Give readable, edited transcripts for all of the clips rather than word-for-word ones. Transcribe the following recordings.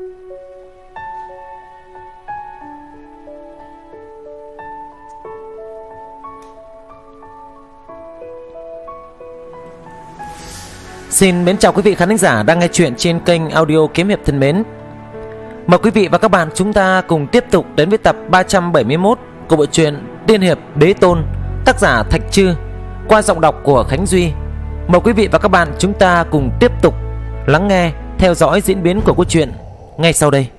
Xin mến chào quý vị khán thính giả đang nghe chuyện trên kênh audio Kiếm Hiệp thân mến. Mời quý vị và các bạn chúng ta cùng tiếp tục đến với tập 371 của bộ truyện Tiên Hiệp Đế Tôn, tác giả Thạch Trư, qua giọng đọc của Khánh Duy. Mời quý vị và các bạn chúng ta cùng tiếp tục lắng nghe, theo dõi diễn biến của câu chuyện ngay sau đây.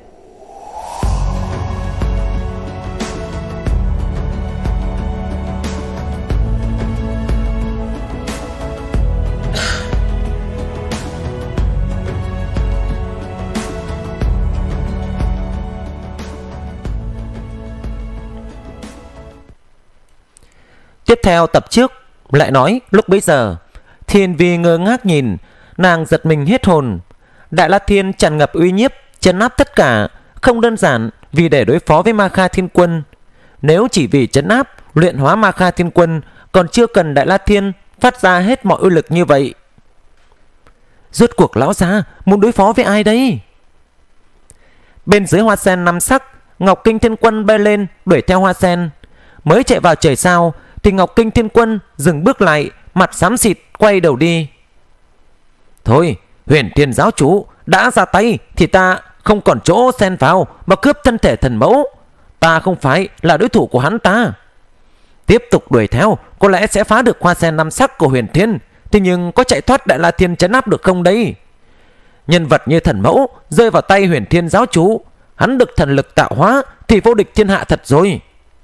Tiếp theo tập trước lại nói lúc bấy giờ Thiên Vi ngơ ngác nhìn, nàng giật mình hết hồn. Đại La Thiên tràn ngập uy nhiếp, trấn áp tất cả, không đơn giản vì để đối phó với Ma Kha Thiên Quân. Nếu chỉ vì trấn áp, luyện hóa Ma Kha Thiên Quân, còn chưa cần Đại La Thiên phát ra hết mọi uy lực như vậy. Rốt cuộc lão gia muốn đối phó với ai đây? Bên dưới hoa sen năm sắc, Ngọc Kinh Thiên Quân bay lên đuổi theo hoa sen. Mới chạy vào trời sao thì Ngọc Kinh Thiên Quân dừng bước lại, mặt xám xịt quay đầu đi. Thôi, Huyền Thiên giáo chủ đã ra tay thì ta không còn chỗ xen vào mà cướp thân thể thần mẫu. Ta không phải là đối thủ của hắn ta. Tiếp tục đuổi theo có lẽ sẽ phá được hoa sen năm sắc của Huyền Thiên, thế nhưng có chạy thoát Đại La Thiên trấn áp được không đây? Nhân vật như thần mẫu rơi vào tay Huyền Thiên giáo chủ, hắn được thần lực tạo hóa thì vô địch thiên hạ thật rồi.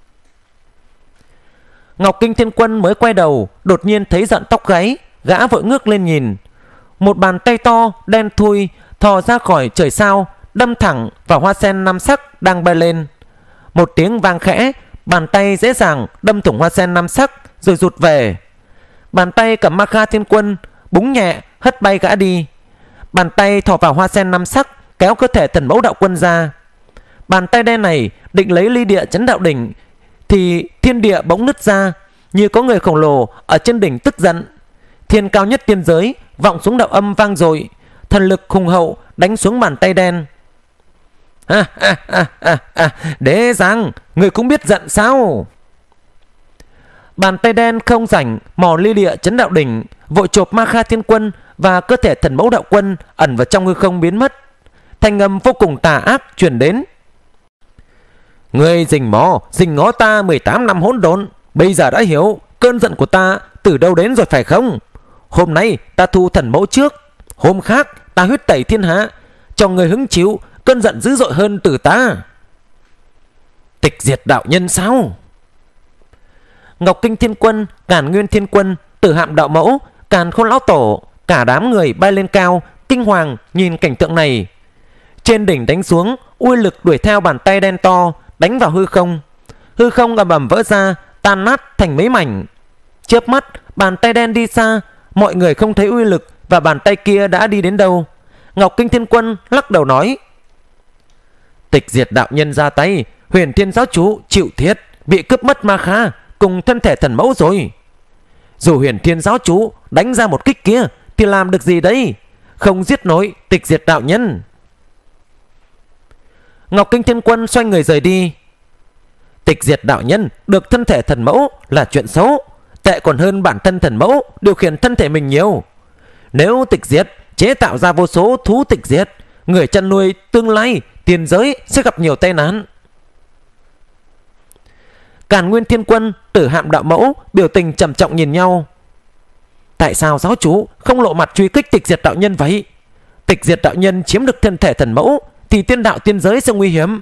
Ngọc Kinh Thiên Quân mới quay đầu, đột nhiên thấy giận tóc gáy, gã vội ngước lên nhìn. Một bàn tay to đen thui thò ra khỏi trời sao, đâm thẳng vào hoa sen năm sắc đang bay lên. Một tiếng vang khẽ, bàn tay dễ dàng đâm thủng hoa sen năm sắc rồi rụt về. Bàn tay cầm Ma Kha Thiên Quân búng nhẹ hất bay gã đi. Bàn tay thò vào hoa sen năm sắc kéo cơ thể thần mẫu đạo quân ra. Bàn tay đen này định lấy ly địa chấn đạo đỉnh thì thiên địa bỗng nứt ra, như có người khổng lồ ở trên đỉnh tức giận. Thiên cao nhất tiên giới vọng xuống đạo âm vang dội, thần lực hùng hậu đánh xuống bàn tay đen. Đế Giang, người cũng biết giận sao? Bàn tay đen không rảnh mò ly địa chấn đạo đỉnh, vội chộp Ma Kha Thiên Quân và cơ thể thần mẫu đạo quân ẩn vào trong hư không biến mất. Thanh âm vô cùng tà ác truyền đến. Ngươi rình ngó ta 18 năm hỗn độn, bây giờ đã hiểu cơn giận của ta từ đâu đến rồi phải không? Hôm nay ta thu thần mẫu trước, hôm khác ta huyết tẩy thiên hạ, cho người hứng chịu cơn giận dữ dội hơn từ ta. Tịch diệt đạo nhân sao? Ngọc Kinh Thiên Quân, Càn Nguyên Thiên Quân, Tử Hạm đạo mẫu, Càn Khôn lão tổ, cả đám người bay lên cao, kinh hoàng nhìn cảnh tượng này. Trên đỉnh đánh xuống, uy lực đuổi theo bàn tay đen to, đánh vào hư không. Hư không ầm ầm vỡ ra, tan nát thành mấy mảnh. Chớp mắt, bàn tay đen đi xa, mọi người không thấy uy lực và bàn tay kia đã đi đến đâu. Ngọc Kinh Thiên Quân lắc đầu nói: Tịch diệt đạo nhân ra tay, Huyền Thiên giáo chủ chịu thiệt, bị cướp mất Ma Kha cùng thân thể thần mẫu rồi. Dù Huyền Thiên giáo chủ đánh ra một kích kia thì làm được gì đấy, không giết nổi tịch diệt đạo nhân. Ngọc Kinh Thiên Quân xoay người rời đi. Tịch diệt đạo nhân được thân thể thần mẫu là chuyện xấu, tệ còn hơn bản thân thần mẫu điều khiển thân thể mình nhiều. Nếu tịch diệt chế tạo ra vô số thú tịch diệt, người chăn nuôi tương lai tiền giới sẽ gặp nhiều tai nạn. Càn Nguyên Thiên Quân, Tử Hạm đạo mẫu biểu tình trầm trọng nhìn nhau. Tại sao giáo chủ không lộ mặt truy kích tịch diệt đạo nhân vậy? Tịch diệt đạo nhân chiếm được thân thể thần mẫu thì tiên đạo tiên giới sẽ nguy hiểm.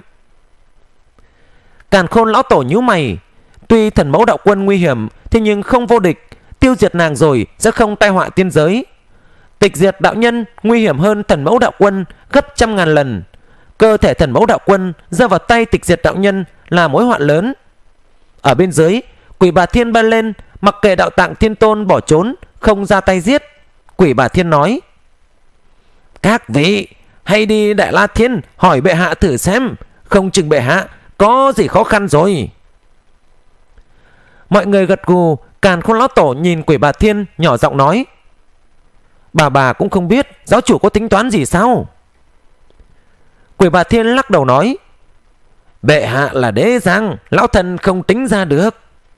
Càn Khôn lão tổ nhíu mày. Tuy thần mẫu đạo quân nguy hiểm, thế nhưng không vô địch, tiêu diệt nàng rồi sẽ không tai họa tiên giới. Tịch diệt đạo nhân nguy hiểm hơn thần mẫu đạo quân gấp trăm ngàn lần. Cơ thể thần mẫu đạo quân rơi vào tay tịch diệt đạo nhân là mối họa lớn. Ở bên dưới, Quỷ Bà Thiên bay lên, mặc kệ đạo tạng thiên tôn bỏ trốn, không ra tay giết. Quỷ Bà Thiên nói: Các vị hãy đi Đại La Thiên hỏi bệ hạ thử xem, không chừng bệ hạ có gì khó khăn rồi. Mọi người gật gù. Càn Khôn lão tổ nhìn Quỷ Bà Thiên nhỏ giọng nói: Bà cũng không biết giáo chủ có tính toán gì sao? Quỷ Bà Thiên lắc đầu nói: Bệ hạ là đế giang, lão thần không tính ra được.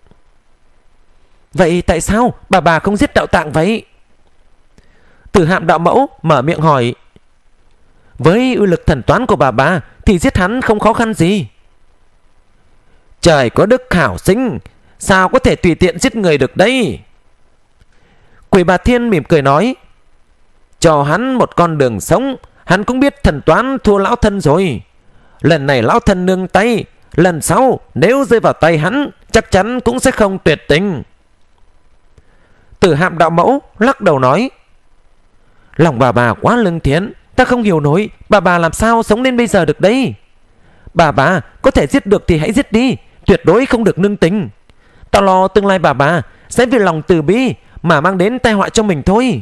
Vậy tại sao bà không giết Đạo Tạng vậy? Tử Hạm đạo mẫu mở miệng hỏi. Với uy lực thần toán của bà thì giết hắn không khó khăn gì. Trời có đức khảo sinh, sao có thể tùy tiện giết người được đây? Quỷ Bà Thiên mỉm cười nói: Cho hắn một con đường sống, hắn cũng biết thần toán thua lão thân rồi. Lần này lão thân nương tay, lần sau nếu rơi vào tay hắn chắc chắn cũng sẽ không tuyệt tình. Tử Hạm đạo mẫu lắc đầu nói: Lòng bà quá lương thiện, ta không hiểu nổi bà làm sao sống đến bây giờ được đấy. Bà có thể giết được thì hãy giết đi, tuyệt đối không được nương tình. Ta lo tương lai bà sẽ vì lòng từ bi mà mang đến tai họa cho mình thôi.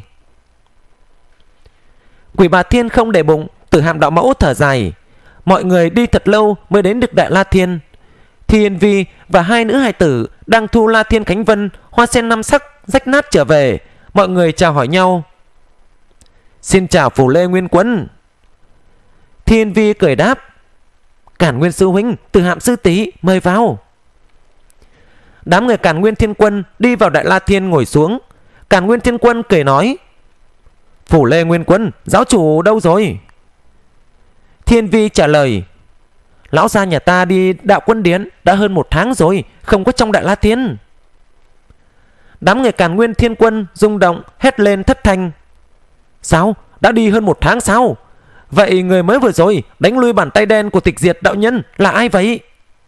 Quỷ Bà Thiên không để bụng. Tử Hạm đạo mẫu thở dài. Mọi người đi thật lâu mới đến được Đại La Thiên. Thiên Vi và hai nữ hài tử đang thu La Thiên Khánh Vân hoa sen 5 sắc rách nát trở về. Mọi người chào hỏi nhau. Xin chào Phủ Lê Nguyên Quân. Thiên Vi cười đáp: Cản Nguyên sư huynh, Tử Hạm sư tỷ, mời vào. Đám người Cản Nguyên Thiên Quân đi vào Đại La Thiên ngồi xuống. Cản Nguyên Thiên Quân cười nói: Phủ Lê Nguyên Quân, giáo chủ đâu rồi? Thiên Vi trả lời: Lão gia nhà ta đi Đạo Quân Điện đã hơn 1 tháng rồi, không có trong Đại La Thiên. Đám người Càn Nguyên Thiên Quân rung động hét lên thất thanh: Sao? Đã đi hơn 1 tháng sao? Vậy người mới vừa rồi đánh lui bàn tay đen của Tịch Diệt đạo nhân là ai vậy?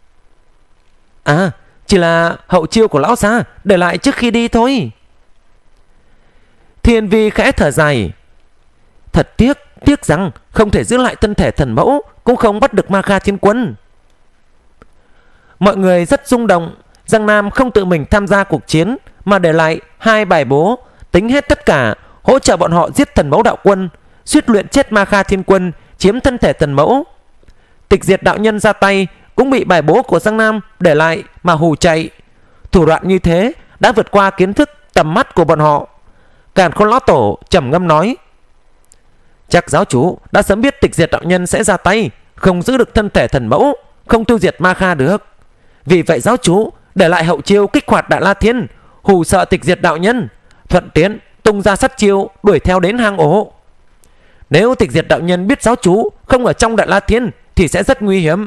À, chỉ là hậu chiêu của lão gia để lại trước khi đi thôi. Thiên Vi khẽ thở dài: Thật tiếc rằng không thể giữ lại thân thể thần mẫu, cũng không bắt được Ma Kha Thiên Quân. Mọi người rất rung động. Giang Nam không tự mình tham gia cuộc chiến mà để lại 2 bài bố, tính hết tất cả, hỗ trợ bọn họ giết thần mẫu đạo quân, suýt luyện chết Ma Kha Thiên Quân, chiếm thân thể thần mẫu. Tịch Diệt đạo nhân ra tay cũng bị bài bố của Giang Nam để lại mà hù chạy. Thủ đoạn như thế đã vượt qua kiến thức tầm mắt của bọn họ. Càn Khôn lão tổ trầm ngâm nói: Chắc giáo chủ đã sớm biết Tịch Diệt đạo nhân sẽ ra tay, không giữ được thân thể thần mẫu, không tiêu diệt Ma Kha được. Vì vậy giáo chủ để lại hậu chiêu kích hoạt Đại La Thiên, hù sợ Tịch Diệt đạo nhân, thuận tiện tung ra sát chiêu đuổi theo đến hang ổ. Nếu Tịch Diệt đạo nhân biết giáo chủ không ở trong Đại La Thiên thì sẽ rất nguy hiểm.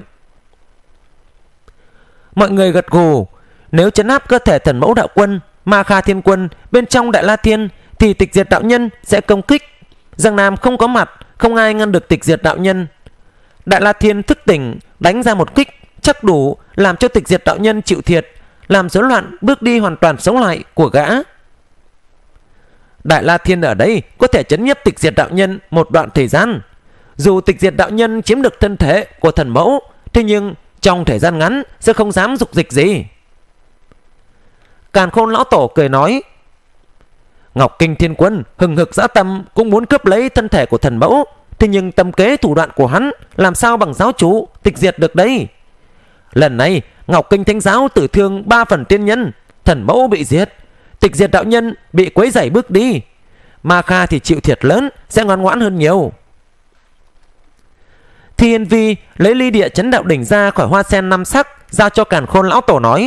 Mọi người gật gù. Nếu trấn áp cơ thể thần mẫu đạo quân, Ma Kha Thiên Quân bên trong Đại La Thiên thì Tịch Diệt đạo nhân sẽ công kích. Giang Nam không có mặt, không ai ngăn được Tịch Diệt đạo nhân. Đại La Thiên thức tỉnh đánh ra một kích chắc đủ làm cho Tịch Diệt đạo nhân chịu thiệt, làm rối loạn bước đi hoàn toàn sống lại của gã. Đại La Thiên ở đây có thể trấn nhiếp Tịch Diệt đạo nhân một đoạn thời gian. Dù Tịch Diệt đạo nhân chiếm được thân thể của thần mẫu, thế nhưng trong thời gian ngắn sẽ không dám dục dịch gì. Càn Khôn lão tổ cười nói: Ngọc Kinh Thiên Quân hừng hực dã tâm cũng muốn cướp lấy thân thể của thần mẫu, thế nhưng tâm kế thủ đoạn của hắn làm sao bằng giáo chủ Tịch Diệt được đây. Lần này Ngọc Kinh Thánh Giáo tử thương 3 phần tiên nhân, thần mẫu bị giết, Tịch Diệt đạo nhân bị quấy rầy bước đi, Ma Kha thì chịu thiệt lớn, sẽ ngoan ngoãn hơn nhiều. Thiên Vi lấy ly địa chấn đạo đỉnh ra khỏi hoa sen 5 sắc, giao cho Càn Khôn lão tổ nói: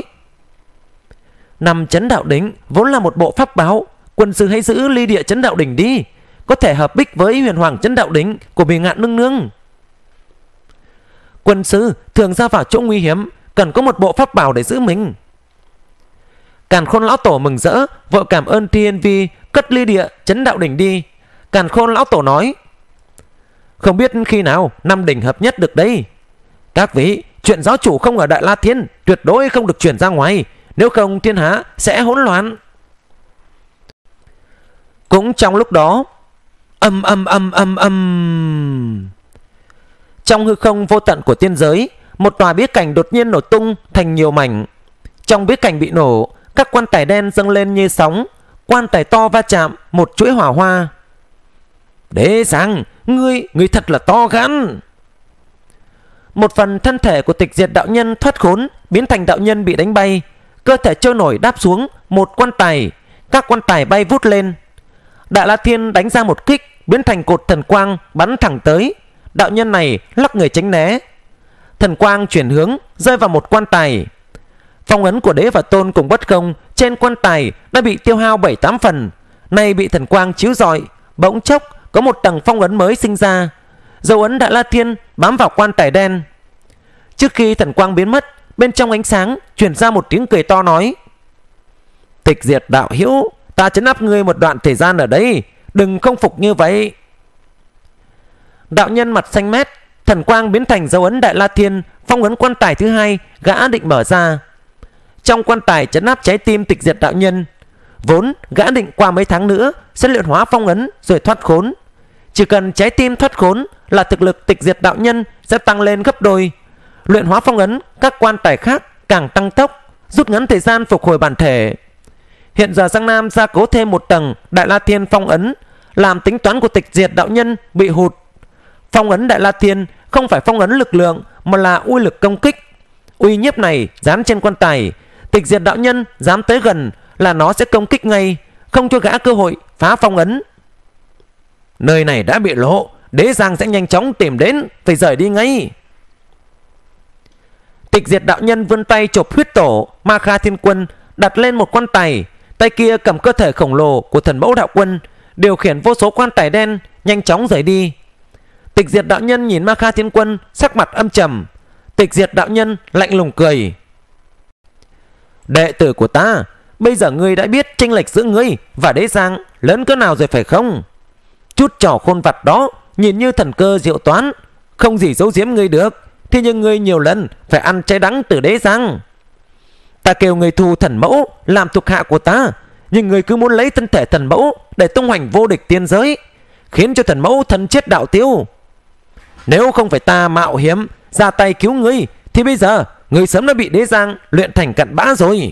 5 chấn đạo đỉnh vốn là một bộ pháp bảo, quân sư hãy giữ ly địa chấn đạo đỉnh đi, có thể hợp bích với huyền hoàng chấn đạo đỉnh của Bì Ngạn nương nương. Quân sư thường ra vào chỗ nguy hiểm, cần có một bộ pháp bảo để giữ mình. Càn Khôn lão tổ mừng rỡ, vội cảm ơn Thiên Vi, cất ly địa chấn đạo đỉnh đi. Càn Khôn lão tổ nói: Không biết khi nào 5 đỉnh hợp nhất được đây. Các vị, chuyện giáo chủ không ở Đại La Thiên tuyệt đối không được truyền ra ngoài, nếu không thiên hạ sẽ hỗn loạn. Cũng trong lúc đó, trong hư không vô tận của tiên giới, một tòa bí cảnh đột nhiên nổ tung thành nhiều mảnh. Trong bí cảnh bị nổ, các quan tài đen dâng lên như sóng, quan tài to va chạm một chuỗi hỏa hoa. Đế Giang, ngươi thật là to gan. Một phần thân thể của Tịch Diệt đạo nhân thoát khốn, biến thành đạo nhân bị đánh bay, cơ thể trôi nổi đáp xuống một quan tài, các quan tài bay vút lên. Đại La Thiên đánh ra một kích, biến thành cột thần quang bắn thẳng tới. đạo nhân này lắc người tránh né. Thần quang chuyển hướng rơi vào một quan tài. Phong ấn của Đế và Tôn cùng Bất Không trên quan tài đã bị tiêu hao 7-8 phần, nay bị thần quang chiếu rọi, bỗng chốc có một tầng phong ấn mới sinh ra. Dấu ấn Đại La Thiên bám vào quan tài đen. Trước khi thần quang biến mất, bên trong ánh sáng truyền ra một tiếng cười to nói: Tịch Diệt đạo hữu, ta trấn áp ngươi một đoạn thời gian ở đây, đừng không phục như vậy. Đạo nhân mặt xanh mét, thần quang biến thành dấu ấn Đại La Thiên, phong ấn quan tài thứ hai gã định mở ra. Trong quan tài trấn áp trái tim Tịch Diệt đạo nhân. Vốn gã định qua mấy tháng nữa sẽ luyện hóa phong ấn rồi thoát khốn. Chỉ cần trái tim thoát khốn là thực lực Tịch Diệt đạo nhân sẽ tăng lên gấp đôi. Luyện hóa phong ấn các quan tài khác càng tăng tốc, rút ngắn thời gian phục hồi bản thể. Hiện giờ Giang Nam gia cố thêm một tầng Đại La Thiên phong ấn, làm tính toán của Tịch Diệt đạo nhân bị hụt. Phong ấn Đại La Thiên không phải phong ấn lực lượng mà là uy lực công kích. Uy nhiếp này dán trên quan tài, Tịch Diệt đạo nhân dám tới gần là nó sẽ công kích ngay, không cho gã cơ hội phá phong ấn. Nơi này đã bị lộ, Đế Giang sẽ nhanh chóng tìm đến, phải rời đi ngay. Tịch Diệt đạo nhân vươn tay chộp huyết tổ Ma Kha Thiên Quân đặt lên một quan tài, tay kia cầm cơ thể khổng lồ của Thần Mẫu đạo quân, điều khiển vô số quan tài đen nhanh chóng rời đi. Tịch Diệt đạo nhân nhìn Ma Kha Thiên Quân sắc mặt âm trầm. Tịch Diệt đạo nhân lạnh lùng cười: Đệ tử của ta, bây giờ ngươi đã biết chênh lệch giữa ngươi và Đế Giang lớn cỡ nào rồi phải không? Chút trò khôn vặt đó nhìn như thần cơ diệu toán, không gì giấu giếm ngươi được. Thế nhưng ngươi nhiều lần phải ăn trái đắng từ Đế Giang. Ta kêu ngươi thu Thần Mẫu làm thuộc hạ của ta, nhưng ngươi cứ muốn lấy thân thể Thần Mẫu để tung hoành vô địch tiên giới, khiến cho Thần Mẫu thân chết đạo tiêu. Nếu không phải ta mạo hiểm ra tay cứu ngươi thì bây giờ ngươi sớm đã bị Đế Giang luyện thành cặn bã rồi.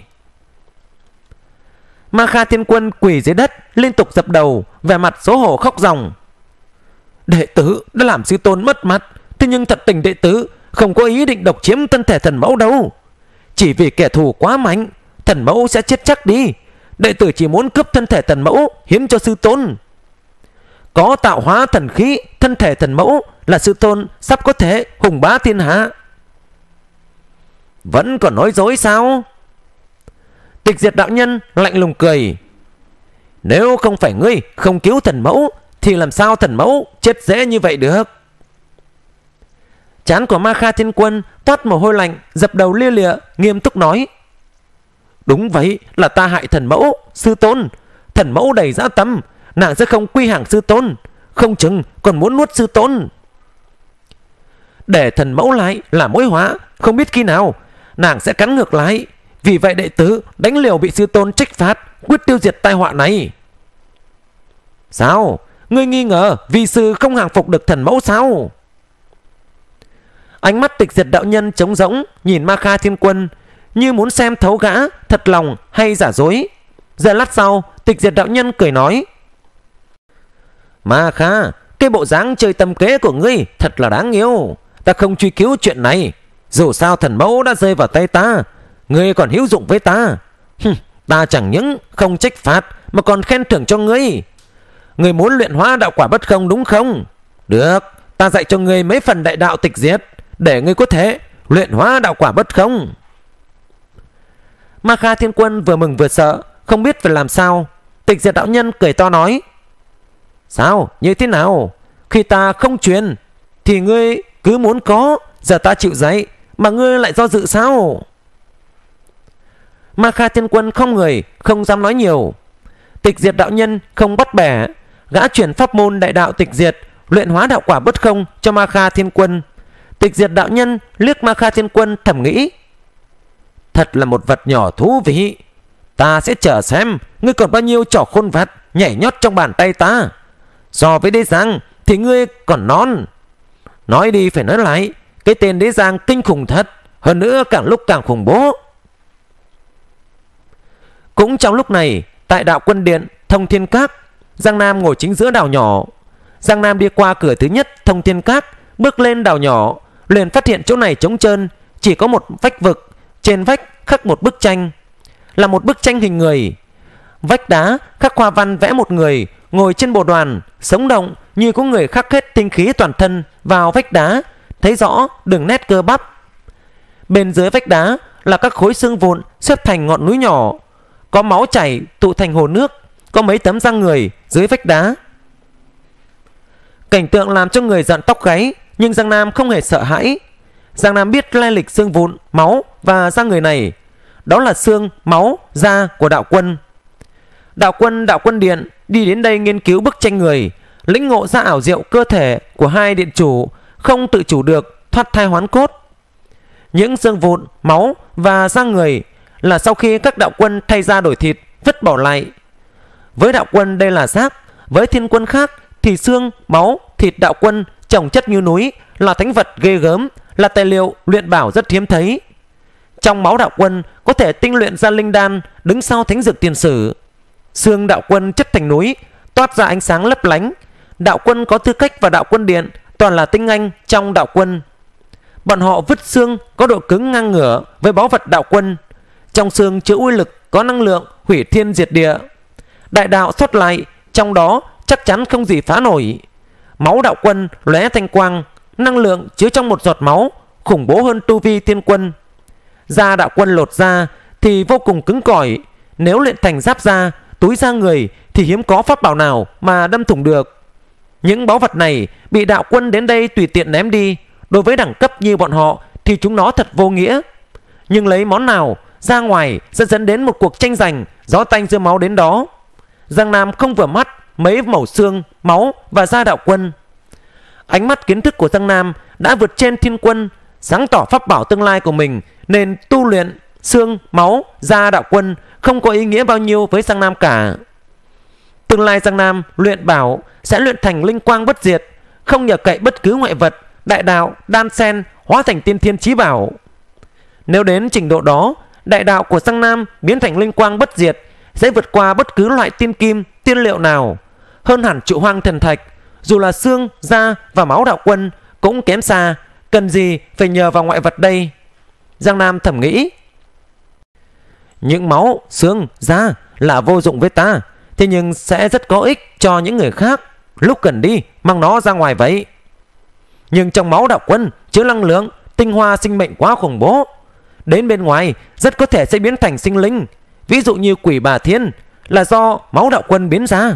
Ma Kha Thiên Quân quỳ dưới đất liên tục dập đầu, vẻ mặt xấu hổ khóc ròng. Đệ tử đã làm sư tôn mất mặt, thế nhưng thật tình đệ tử không có ý định độc chiếm thân thể Thần Mẫu đâu. Chỉ vì kẻ thù quá mạnh, Thần Mẫu sẽ chết chắc đi. Đệ tử chỉ muốn cướp thân thể Thần Mẫu hiến cho sư tôn. Có tạo hóa thần khí thân thể Thần Mẫu là sư tôn sắp có thể hùng bá thiên hạ. Vẫn còn nói dối sao? Tịch Diệt đạo nhân lạnh lùng cười: Nếu không phải ngươi không cứu Thần Mẫu thì làm sao Thần Mẫu chết dễ như vậy được? Trán của Ma Kha Thiên Quân toát mồ hôi lạnh, dập đầu lia lịa, nghiêm túc nói: Đúng vậy, là ta hại Thần Mẫu, sư tôn. Thần Mẫu đầy dã tâm, nàng sẽ không quy hàng sư tôn, không chừng còn muốn nuốt sư tôn. Để Thần Mẫu lại là mối họa, không biết khi nào nàng sẽ cắn ngược lại. Vì vậy đệ tử đánh liều bị sư tôn trách phạt, quyết tiêu diệt tai họa này. Sao? Ngươi nghi ngờ vì sư không hàng phục được Thần Mẫu sao? Ánh mắt Tịch Diệt đạo nhân trống rỗng nhìn Ma Kha Thiên Quân, như muốn xem thấu gã thật lòng hay giả dối. Giờ lát sau, Tịch Diệt đạo nhân cười nói: Ma Kha, cái bộ dáng chơi tâm kế của ngươi thật là đáng yêu. Ta không truy cứu chuyện này, dù sao Thần Mẫu đã rơi vào tay ta, ngươi còn hữu dụng với ta. Ta chẳng những không trách phạt mà còn khen thưởng cho ngươi. Ngươi muốn luyện hóa đạo quả bất không đúng không? Được, ta dạy cho ngươi mấy phần đại đạo tịch diệt, để ngươi có thể luyện hóa đạo quả bất không. Ma Kha Thiên Quân vừa mừng vừa sợ, không biết phải làm sao. Tịch Diệt đạo nhân cười to nói: Sao? Như thế nào? Khi ta không truyền thì ngươi cứ muốn có, giờ ta chịu dạy mà ngươi lại do dự sao? Ma Kha Thiên Quân không người, không dám nói nhiều. Tịch Diệt đạo nhân không bắt bẻ, gã chuyển pháp môn đại đạo tịch diệt, luyện hóa đạo quả bất không cho Ma Kha Thiên Quân. Tịch Diệt đạo nhân liếc Ma Kha Thiên Quân thầm nghĩ: Thật là một vật nhỏ thú vị. Ta sẽ chờ xem ngươi còn bao nhiêu trò khôn vặt nhảy nhót trong bàn tay ta. So với Đế Giang thì ngươi còn non. Nói đi phải nói lại, cái tên Đế Giang kinh khủng thật, hơn nữa càng lúc càng khủng bố. Cũng trong lúc này, tại đạo quân điện Thông Thiên Các, Giang Nam ngồi chính giữa đảo nhỏ. Giang Nam đi qua cửa thứ nhất Thông Thiên Các, bước lên đảo nhỏ, liền phát hiện chỗ này trống trơn, chỉ có một vách vực, trên vách khắc một bức tranh, là một bức tranh hình người. vách đá khắc hoa văn vẽ một người ngồi trên bồ đoàn, sống động như có người khắc hết tinh khí toàn thân vào vách đá, thấy rõ đường nét cơ bắp. Bên dưới vách đá là các khối xương vụn xếp thành ngọn núi nhỏ, có máu chảy tụ thành hồ nước, có mấy tấm răng người dưới vách đá. Cảnh tượng làm cho người giận tóc gáy, nhưng Giang Nam không hề sợ hãi. Giang Nam biết lai lịch xương vụn, máu và da người này. Đó là xương, máu, da của đạo quân. Đạo quân điện đi đến đây nghiên cứu bức tranh người, lĩnh ngộ ra ảo diệu cơ thể của hai điện chủ, không tự chủ được thoát thai hoán cốt. Những xương vụn, máu và da người là sau khi các đạo quân thay da đổi thịt vứt bỏ lại. Với đạo quân đây là xác, với thiên quân khác thì xương, máu, thịt đạo quân chồng chất như núi, là thánh vật ghê gớm, là tài liệu luyện bảo rất hiếm thấy. Trong máu đạo quân có thể tinh luyện ra linh đan đứng sau thánh dược tiền sử. Xương đạo quân chất thành núi, toát ra ánh sáng lấp lánh. Đạo quân có tư cách vào đạo quân điện toàn là tinh anh trong đạo quân. Bọn họ vứt xương có độ cứng ngang ngửa với báu vật đạo quân. Trong xương chứa uy lực có năng lượng hủy thiên diệt địa. Đại đạo xuất lại, trong đó chắc chắn không gì phá nổi. Máu đạo quân lóe thanh quang, năng lượng chứa trong một giọt máu khủng bố hơn tu vi thiên quân. Da đạo quân lột ra thì vô cùng cứng cỏi, nếu luyện thành giáp da, túi da người thì hiếm có pháp bảo nào mà đâm thủng được. Những báu vật này bị đạo quân đến đây tùy tiện ném đi, đối với đẳng cấp như bọn họ thì chúng nó thật vô nghĩa. Nhưng lấy món nào ra ngoài sẽ dẫn đến một cuộc tranh giành, gió tanh dưa máu đến đó. Giang Nam không vừa mắt mấy mẩu xương, máu và da đạo quân. Ánh mắt kiến thức của Giang Nam đã vượt trên thiên quân, sáng tỏ pháp bảo tương lai của mình, nên tu luyện xương, máu, da đạo quân không có ý nghĩa bao nhiêu với Giang Nam cả. Tương lai Giang Nam luyện bảo sẽ luyện thành linh quang bất diệt, không nhờ cậy bất cứ ngoại vật, đại đạo, đan sen hóa thành tiên thiên chí bảo. Nếu đến trình độ đó, đại đạo của Giang Nam biến thành linh quang bất diệt, sẽ vượt qua bất cứ loại tiên kim, tiên liệu nào, hơn hẳn trụ hoang thần thạch. Dù là xương, da và máu đạo quân cũng kém xa, cần gì phải nhờ vào ngoại vật đây. Giang Nam thầm nghĩ, những máu, xương, da là vô dụng với ta, thế nhưng sẽ rất có ích cho những người khác. Lúc cần đi mang nó ra ngoài vậy. Nhưng trong máu đạo quân chứa năng lượng tinh hoa sinh mệnh quá khủng bố, đến bên ngoài rất có thể sẽ biến thành sinh linh, ví dụ như quỷ bà thiên là do máu đạo quân biến ra.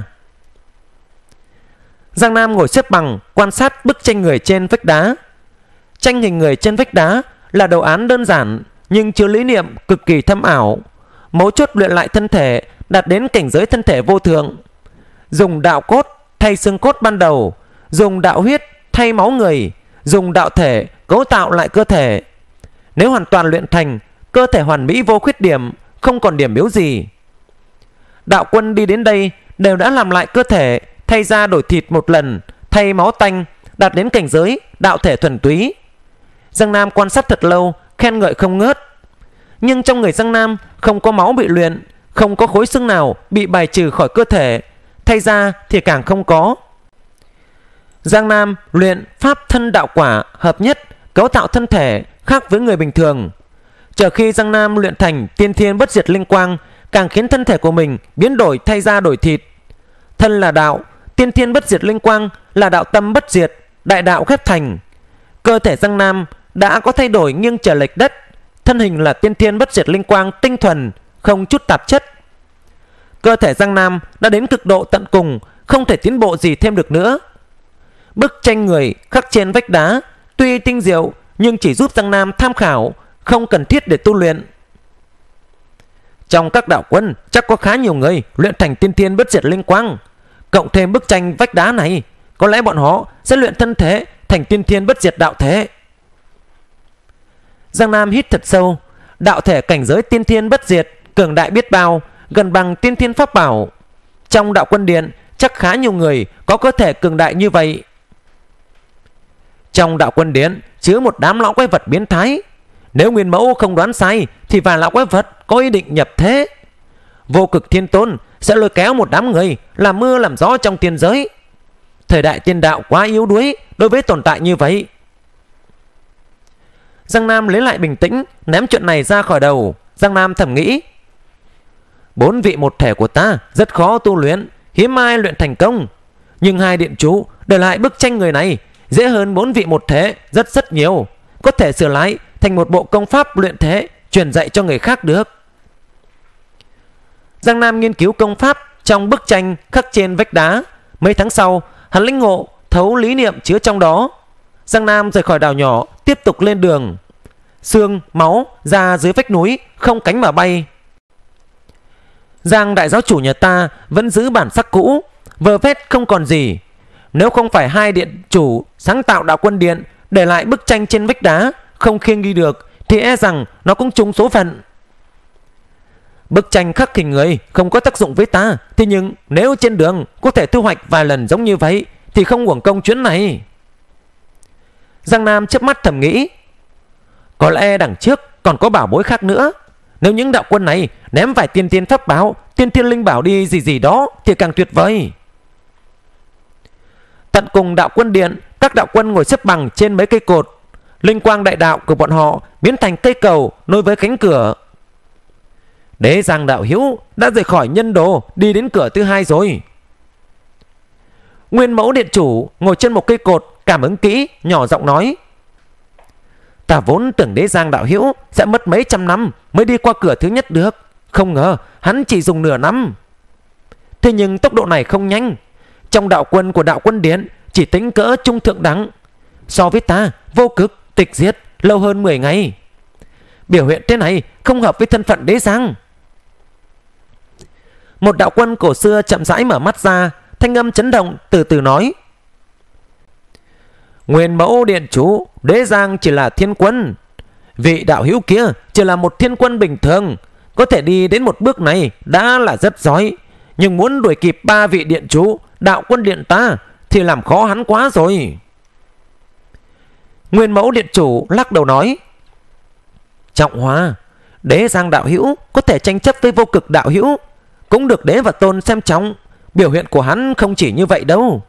Giang Nam ngồi xếp bằng quan sát bức tranh người trên vách đá. Tranh hình người trên vách đá là đồ án đơn giản nhưng chứa lý niệm cực kỳ thâm ảo. Mấu chốt luyện lại thân thể đạt đến cảnh giới thân thể vô thượng. Dùng đạo cốt thay xương cốt ban đầu, dùng đạo huyết thay máu người, dùng đạo thể cấu tạo lại cơ thể. Nếu hoàn toàn luyện thành, cơ thể hoàn mỹ vô khuyết điểm, không còn điểm yếu gì. Đạo quân đi đến đây đều đã làm lại cơ thể, thay da đổi thịt một lần, thay máu tanh, đạt đến cảnh giới đạo thể thuần túy. Giang Nam quan sát thật lâu, khen ngợi không ngớt. Nhưng trong người Giang Nam không có máu bị luyện, không có khối xương nào bị bài trừ khỏi cơ thể, thay da thì càng không có. Giang Nam luyện pháp thân đạo quả hợp nhất, cấu tạo thân thể khác với người bình thường. Chờ khi Giang Nam luyện thành tiên thiên bất diệt linh quang, càng khiến thân thể của mình biến đổi thay da đổi thịt. Thân là đạo, tiên thiên bất diệt linh quang là đạo tâm bất diệt, đại đạo ghép thành. Cơ thể Giang Nam đã có thay đổi nghiêng trở lệch đất, thân hình là tiên thiên bất diệt linh quang tinh thuần, không chút tạp chất. Cơ thể Giang Nam đã đến cực độ tận cùng, không thể tiến bộ gì thêm được nữa. Bức tranh người khắc trên vách đá tuy tinh diệu nhưng chỉ giúp Giang Nam tham khảo, không cần thiết để tu luyện. Trong các đạo quân chắc có khá nhiều người luyện thành tiên thiên bất diệt linh quang. Cộng thêm bức tranh vách đá này, có lẽ bọn họ sẽ luyện thân thể thành tiên thiên bất diệt đạo thể. Giang Nam hít thật sâu. Đạo thể cảnh giới tiên thiên bất diệt cường đại biết bao, gần bằng tiên thiên pháp bảo. Trong đạo quân điện chắc khá nhiều người có cơ thể cường đại như vậy. Trong đạo quân điện chứa một đám lão quái vật biến thái. Nếu nguyên mẫu không đoán sai thì vài lão quái vật có ý định nhập thế. Vô Cực Thiên Tôn sẽ lôi kéo một đám người làm mưa làm gió trong tiên giới. Thời đại tiên đạo quá yếu đuối đối với tồn tại như vậy. Giang Nam lấy lại bình tĩnh, ném chuyện này ra khỏi đầu. Giang Nam thầm nghĩ, 4 vị một thể của ta rất khó tu luyện, hiếm ai luyện thành công. Nhưng hai điện chủ để lại bức tranh người này dễ hơn 4 vị một thể rất nhiều, có thể sửa lại thành một bộ công pháp luyện thể truyền dạy cho người khác được. Giang Nam nghiên cứu công pháp trong bức tranh khắc trên vách đá. Mấy tháng sau, hắn lĩnh ngộ thấu lý niệm chứa trong đó. Giang Nam rời khỏi đảo nhỏ, tiếp tục lên đường. Xương, máu ra dưới vách núi, không cánh mà bay. Giang đại giáo chủ nhà ta vẫn giữ bản sắc cũ, vờ vét không còn gì. Nếu không phải hai điện chủ sáng tạo đạo quân điện để lại bức tranh trên vách đá không khiêng đi được, thì e rằng nó cũng trúng số phận. Bức tranh khắc hình người không có tác dụng với ta, thế nhưng nếu trên đường có thể thu hoạch vài lần giống như vậy thì không uổng công chuyến này. Giang Nam chớp mắt thầm nghĩ, có lẽ đằng trước còn có bảo bối khác nữa. Nếu những đạo quân này ném vài tiên tiên pháp bảo, tiên thiên linh bảo đi gì đó thì càng tuyệt vời. Tận cùng đạo quân điện, các đạo quân ngồi xếp bằng trên mấy cây cột. Linh quang đại đạo của bọn họ biến thành cây cầu nối với cánh cửa. Đế Giang đạo hữu đã rời khỏi nhân đồ, đi đến cửa thứ hai rồi. Nguyên mẫu điện chủ ngồi trên một cây cột, cảm ứng kỹ, nhỏ giọng nói, ta vốn tưởng Đế Giang đạo hữu sẽ mất mấy trăm năm mới đi qua cửa thứ nhất được, không ngờ hắn chỉ dùng nửa năm. Thế nhưng tốc độ này không nhanh. Trong đạo quân của đạo quân điện chỉ tính cỡ trung thượng đẳng, so với ta vô cực, tịch diệt lâu hơn 10 ngày. Biểu hiện thế này không hợp với thân phận Đế Giang. Một đạo quân cổ xưa chậm rãi mở mắt ra, thanh âm chấn động từ từ nói, nguyên mẫu điện chủ, Đế Giang chỉ là thiên quân. Vị đạo hữu kia chỉ là một thiên quân bình thường, có thể đi đến một bước này đã là rất giỏi. Nhưng muốn đuổi kịp 3 vị điện chủ đạo quân điện ta thì làm khó hắn quá rồi. Nguyên mẫu điện chủ lắc đầu nói, Trọng Hoa, Đế Giang đạo hữu có thể tranh chấp với vô cực đạo hữu, cũng được đế và tôn xem trọng. Biểu hiện của hắn không chỉ như vậy đâu.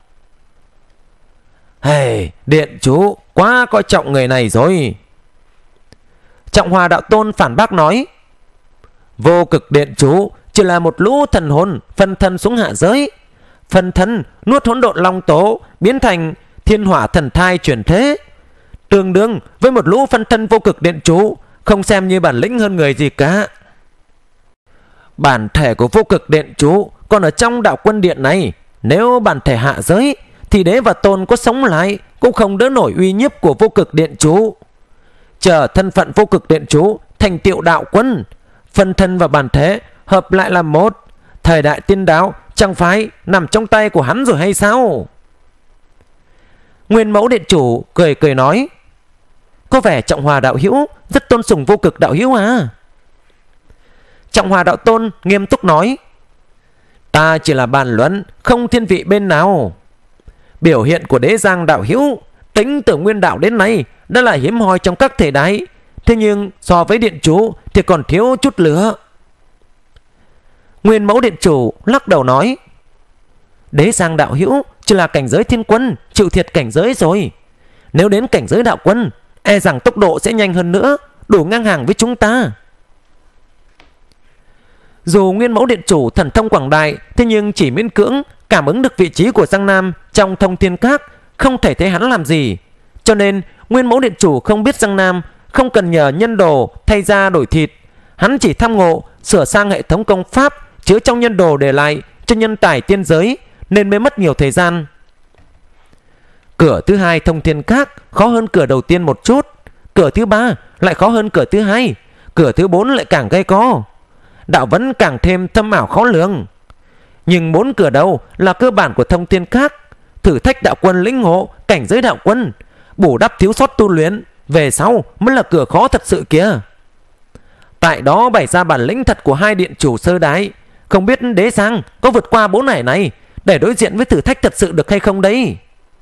Hey, điện chủ quá coi trọng người này rồi. Trọng Hòa đạo tôn phản bác nói, vô cực điện chủ chỉ là một lũ thần hồn phân thân xuống hạ giới. Phân thân nuốt hỗn độn long tố biến thành thiên hỏa thần thai chuyển thế, tương đương với một lũ phân thân vô cực điện chủ, không xem như bản lĩnh hơn người gì cả. Bản thể của vô cực điện chủ còn ở trong đạo quân điện này. Nếu bản thể hạ giới thì đế và tôn có sống lại cũng không đỡ nổi uy nhiếp của vô cực điện chủ. Chờ thân phận vô cực điện chủ thành tựu đạo quân, phân thân và bản thể hợp lại làm một, thời đại tiên đạo chẳng phải nằm trong tay của hắn rồi hay sao? Nguyên mẫu điện chủ cười cười nói, có vẻ Trọng Hòa đạo hữu rất tôn sùng vô cực đạo hữu à? Trọng Hòa đạo tôn nghiêm túc nói, ta chỉ là bàn luận, không thiên vị bên nào. Biểu hiện của Đế Giang đạo hữu tính từ nguyên đạo đến nay đã là hiếm hoi trong các thể đại, thế nhưng so với điện chủ thì còn thiếu chút lửa. Nguyên mẫu điện chủ lắc đầu nói, Đế Giang đạo hữu chỉ là cảnh giới thiên quân, chịu thiệt cảnh giới rồi. Nếu đến cảnh giới đạo quân, e rằng tốc độ sẽ nhanh hơn nữa, đủ ngang hàng với chúng ta. Dù nguyên mẫu điện chủ thần thông quảng đại, thế nhưng chỉ miễn cưỡng cảm ứng được vị trí của Giang Nam trong thông thiên các, không thể thấy hắn làm gì. Cho nên nguyên mẫu điện chủ không biết Giang Nam không cần nhờ nhân đồ thay ra đổi thịt. Hắn chỉ tham ngộ sửa sang hệ thống công pháp chứa trong nhân đồ để lại cho nhân tài tiên giới, nên mới mất nhiều thời gian. Cửa thứ hai thông thiên các khó hơn cửa đầu tiên một chút, cửa thứ ba lại khó hơn cửa thứ hai, cửa thứ 4 lại càng gay go. Đạo vẫn càng thêm thâm ảo khó lường. Nhưng 4 cửa đầu là cơ bản của thông thiên các, thử thách đạo quân lĩnh ngộ cảnh giới đạo quân, bù đắp thiếu sót tu luyện, về sau mới là cửa khó thật sự kia. Tại đó bày ra bản lĩnh thật của hai điện chủ sơ đái. Không biết Đế Giang có vượt qua 4 hải này để đối diện với thử thách thật sự được hay không đấy.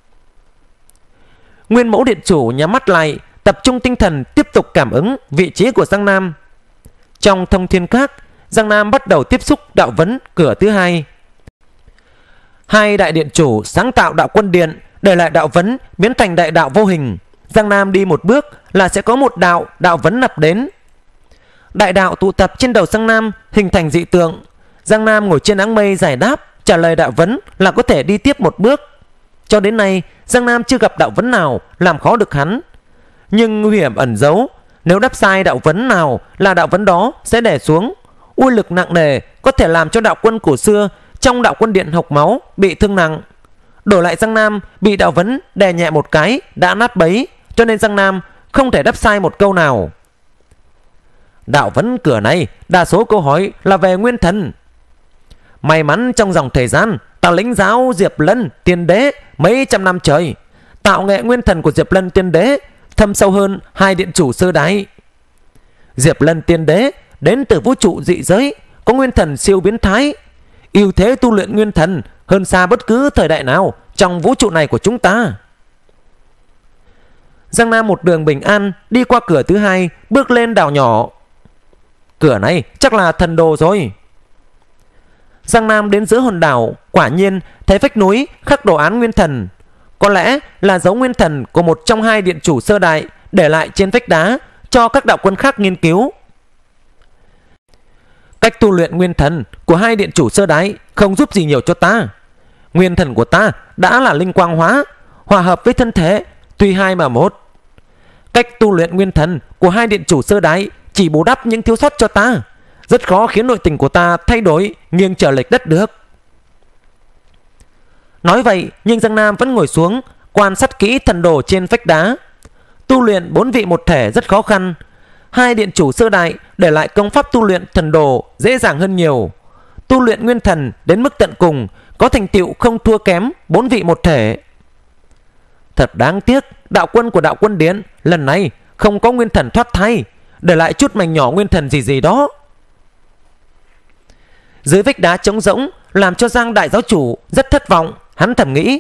Nguyên mẫu điện chủ nhắm mắt lại, tập trung tinh thần tiếp tục cảm ứng vị trí của Giang Nam. Trong thông thiên các, Giang Nam bắt đầu tiếp xúc đạo vấn cửa thứ hai. Hai đại điện chủ sáng tạo đạo quân điện để lại đạo vấn biến thành đại đạo vô hình. Giang Nam đi một bước là sẽ có một đạo vấn nập đến. Đại đạo tụ tập trên đầu Giang Nam hình thành dị tượng. Giang Nam ngồi trên áng mây giải đáp, trả lời đạo vấn là có thể đi tiếp một bước. Cho đến nay Giang Nam chưa gặp đạo vấn nào làm khó được hắn. Nhưng nguy hiểm ẩn giấu, nếu đáp sai đạo vấn nào là đạo vấn đó sẽ đè xuống, uy lực nặng nề, có thể làm cho đạo quân cổ xưa trong đạo quân điện hộc máu, bị thương nặng. Đổi lại Giang Nam bị đạo vấn đè nhẹ một cái đã nát bấy, cho nên Giang Nam không thể đáp sai một câu nào. Đạo vấn cửa này đa số câu hỏi là về nguyên thần. May mắn trong dòng thời gian ta lĩnh giáo Diệp Lân Tiên Đế mấy trăm năm trời, tạo nghệ nguyên thần của Diệp Lân Tiên Đế thâm sâu hơn hai điện chủ sơ đái. Diệp Lân Tiên Đế đến từ vũ trụ dị giới, có nguyên thần siêu biến thái, ưu thế tu luyện nguyên thần hơn xa bất cứ thời đại nào trong vũ trụ này của chúng ta. Giang Nam một đường bình an đi qua cửa thứ hai, bước lên đảo nhỏ. Cửa này chắc là thần đồ rồi. Giang Nam đến giữa hòn đảo, quả nhiên thấy vách núi khắc đồ án nguyên thần. Có lẽ là dấu nguyên thần của một trong hai điện chủ sơ đại để lại trên vách đá cho các đạo quân khác nghiên cứu. Cách tu luyện nguyên thần của hai điện chủ sơ đái không giúp gì nhiều cho ta. Nguyên thần của ta đã là linh quang hóa, hòa hợp với thân thể, tuy hai mà một. Cách tu luyện nguyên thần của hai điện chủ sơ đái chỉ bù đắp những thiếu sót cho ta, rất khó khiến nội tình của ta thay đổi nghiêng trở lệch đất được. Nói vậy nhưng Giang Nam vẫn ngồi xuống quan sát kỹ thần đồ trên vách đá. Tu luyện 4 vị một thể rất khó khăn. Hai điện chủ sơ đại để lại công pháp tu luyện thần đồ dễ dàng hơn nhiều. Tu luyện nguyên thần đến mức tận cùng, có thành tựu không thua kém 4 vị một thể. Thật đáng tiếc, đạo quân của đạo quân điện lần này không có nguyên thần thoát thai, để lại chút mảnh nhỏ nguyên thần gì gì đó. Dưới vách đá trống rỗng làm cho Giang đại giáo chủ rất thất vọng. Hắn thầm nghĩ,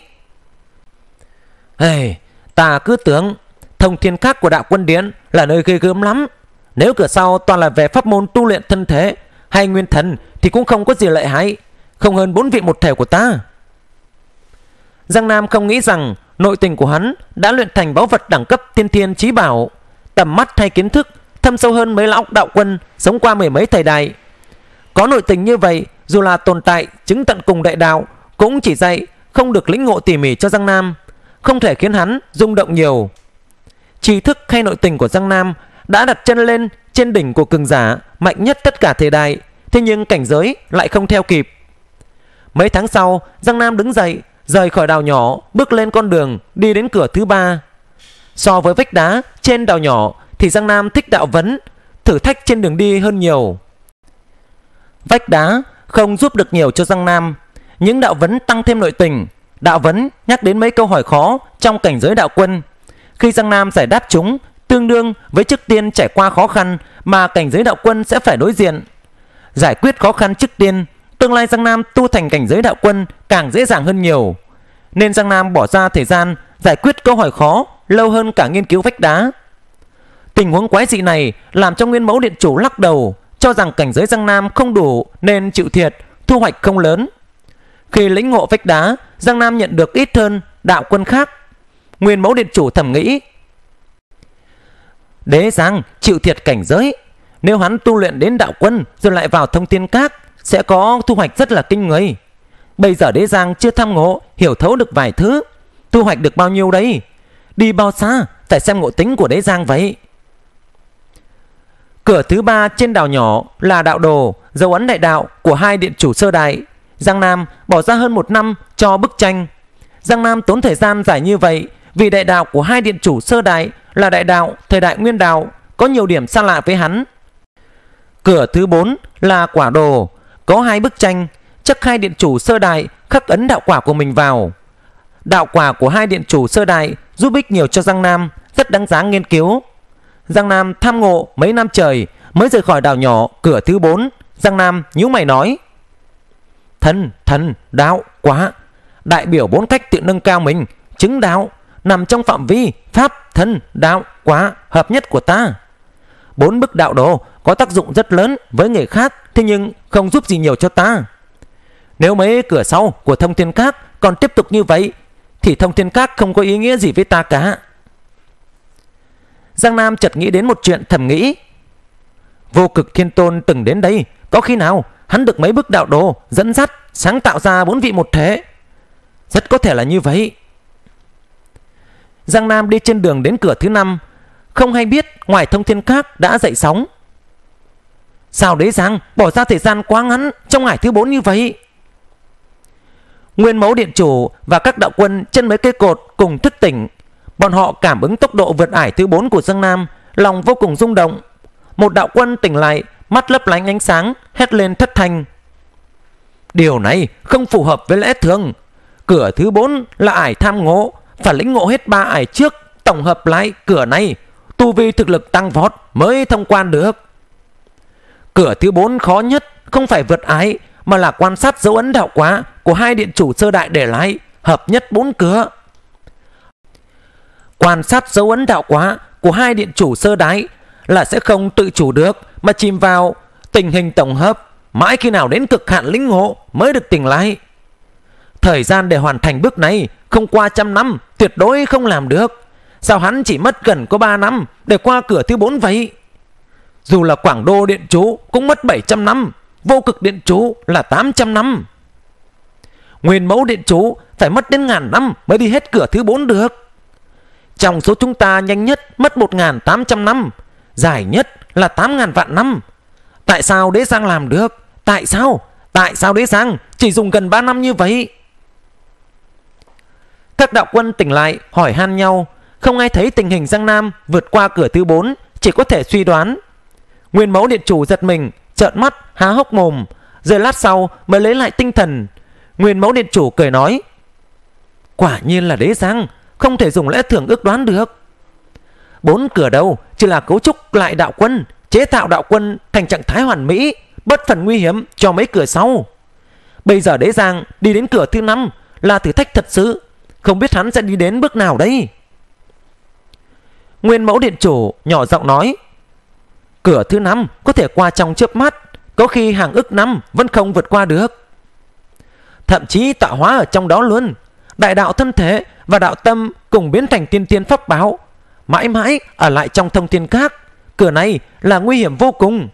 ta cứ tưởng thông thiên các của đạo quân điện là nơi ghê gớm lắm. Nếu cửa sau toàn là về pháp môn tu luyện thân thể hay nguyên thần thì cũng không có gì lợi hại, không hơn 4 vị một thể của ta. Giang Nam không nghĩ rằng nội tình của hắn đã luyện thành báu vật đẳng cấp tiên thiên chí bảo, tầm mắt hay kiến thức thâm sâu hơn mấy lão đạo quân sống qua mười mấy thời đại. Có nội tình như vậy, dù là tồn tại chứng tận cùng đại đạo cũng chỉ dạy không được lĩnh ngộ tỉ mỉ cho Giang Nam, không thể khiến hắn rung động nhiều. Tri thức hay nội tình của Giang Nam đã đặt chân lên trên đỉnh của cường giả mạnh nhất tất cả thời đại, thế nhưng cảnh giới lại không theo kịp. Mấy tháng sau, Giang Nam đứng dậy, rời khỏi đảo nhỏ, bước lên con đường đi đến cửa thứ ba. So với vách đá trên đảo nhỏ thì Giang Nam thích đạo vấn, thử thách trên đường đi hơn nhiều. Vách đá không giúp được nhiều cho Giang Nam, những đạo vấn tăng thêm nội tình. Đạo vấn nhắc đến mấy câu hỏi khó trong cảnh giới đạo quân. Khi Giang Nam giải đáp chúng, tương đương với trước tiên trải qua khó khăn mà cảnh giới đạo quân sẽ phải đối diện. Giải quyết khó khăn trước tiên, tương lai Giang Nam tu thành cảnh giới đạo quân càng dễ dàng hơn nhiều. Nên Giang Nam bỏ ra thời gian giải quyết câu hỏi khó lâu hơn cả nghiên cứu vách đá. Tình huống quái dị này làm cho Nguyên Mẫu điện chủ lắc đầu, cho rằng cảnh giới Giang Nam không đủ nên chịu thiệt, thu hoạch không lớn. Khi lĩnh ngộ vách đá, Giang Nam nhận được ít hơn đạo quân khác. Nguyên Mẫu điện chủ thầm nghĩ, Đế Giang chịu thiệt cảnh giới, nếu hắn tu luyện đến đạo quân rồi lại vào thông thiên các sẽ có thu hoạch rất là kinh người. Bây giờ Đế Giang chưa tham ngộ, hiểu thấu được vài thứ, thu hoạch được bao nhiêu đấy? Đi bao xa phải xem ngộ tính của Đế Giang vậy. Cửa thứ ba trên đảo nhỏ là đạo đồ, dấu ấn đại đạo của hai điện chủ sơ đại. Giang Nam bỏ ra hơn 1 năm cho bức tranh. Giang Nam tốn thời gian dài như vậy vì đại đạo của hai điện chủ sơ đại là đại đạo thời đại nguyên đạo, có nhiều điểm xa lạ với hắn. Cửa thứ 4 là quả đồ, có 2 bức tranh, chắc hai điện chủ sơ đại khắc ấn đạo quả của mình vào. Đạo quả của hai điện chủ sơ đại giúp ích nhiều cho Giang Nam, rất đáng giá nghiên cứu. Giang Nam tham ngộ mấy năm trời mới rời khỏi đảo nhỏ cửa thứ 4. Giang Nam nhíu mày nói, thần đạo quả đại biểu 4 cách tự nâng cao mình, chứng đạo nằm trong phạm vi pháp thân đạo quả hợp nhất của ta. 4 bức đạo đồ có tác dụng rất lớn với người khác, thế nhưng không giúp gì nhiều cho ta. Nếu mấy cửa sau của thông thiên các còn tiếp tục như vậy thì thông thiên các không có ý nghĩa gì với ta cả. Giang Nam chợt nghĩ đến một chuyện, thầm nghĩ, Vô Cực Thiên Tôn từng đến đây, có khi nào hắn được mấy bức đạo đồ dẫn dắt sáng tạo ra 4 vị một thể. Rất có thể là như vậy. Giang Nam đi trên đường đến cửa thứ 5, không hay biết ngoài thông thiên các đã dậy sóng. Sao Đế Giang bỏ ra thời gian quá ngắn trong ngày thứ 4 như vậy? Nguyên Mẫu Điện Chủ và các đạo quân trên mấy cây cột cùng thức tỉnh. Bọn họ cảm ứng tốc độ vượt ải thứ 4 của Giang Nam, lòng vô cùng rung động. Một đạo quân tỉnh lại, mắt lấp lánh ánh sáng, hét lên thất thanh: điều này không phù hợp với lẽ thường. Cửa thứ 4 là ải tham ngộ, phải lĩnh ngộ hết 3 ải trước, tổng hợp lại cửa này, tu vi thực lực tăng vọt mới thông quan được. Cửa thứ 4 khó nhất không phải vượt ải, mà là quan sát dấu ấn đạo quả của 2 điện chủ sơ đại để lại, hợp nhất 4 cửa. Quan sát dấu ấn đạo quả của 2 điện chủ sơ đại là sẽ không tự chủ được mà chìm vào tình hình tổng hợp, mãi khi nào đến cực hạn lĩnh ngộ mới được tỉnh lại. Thời gian để hoàn thành bước này không qua 100 năm, tuyệt đối không làm được. Sao hắn chỉ mất gần có 3 năm để qua cửa thứ 4 vậy? Dù là Quảng Đô Điện Chủ cũng mất 700 năm, Vô Cực Điện Chủ là 800 năm. Nguyên Mẫu Điện Chủ phải mất đến 1000 năm mới đi hết cửa thứ 4 được. Trong số chúng ta nhanh nhất mất 1800 năm, dài nhất là 8000 vạn năm. Tại sao Đế Giang làm được? Tại sao? Tại sao Đế Giang chỉ dùng gần 3 năm như vậy? Các đạo quân tỉnh lại hỏi han nhau, không ai thấy tình hình Giang Nam vượt qua cửa thứ 4, chỉ có thể suy đoán. Nguyên Mẫu Điện Chủ giật mình, trợn mắt há hốc mồm, rồi lát sau mới lấy lại tinh thần. Nguyên Mẫu Điện Chủ cười nói: quả nhiên là Đế Giang, không thể dùng lẽ thường ước đoán được. 4 cửa đầu chỉ là cấu trúc lại đạo quân, chế tạo đạo quân thành trạng thái hoàn mỹ, bất phần nguy hiểm cho mấy cửa sau. Bây giờ Đế Giang đi đến cửa thứ 5 là thử thách thật sự, không biết hắn sẽ đi đến bước nào đây. Nguyên Mẫu Điện Chủ nhỏ giọng nói: cửa thứ 5 có thể qua trong chớp mắt, có khi hàng ức năm vẫn không vượt qua được. Thậm chí tạo hóa ở trong đó luôn, đại đạo thân thể và đạo tâm cùng biến thành tiên tiên pháp bảo, mãi mãi ở lại trong thông thiên các. Cửa này là nguy hiểm vô cùng.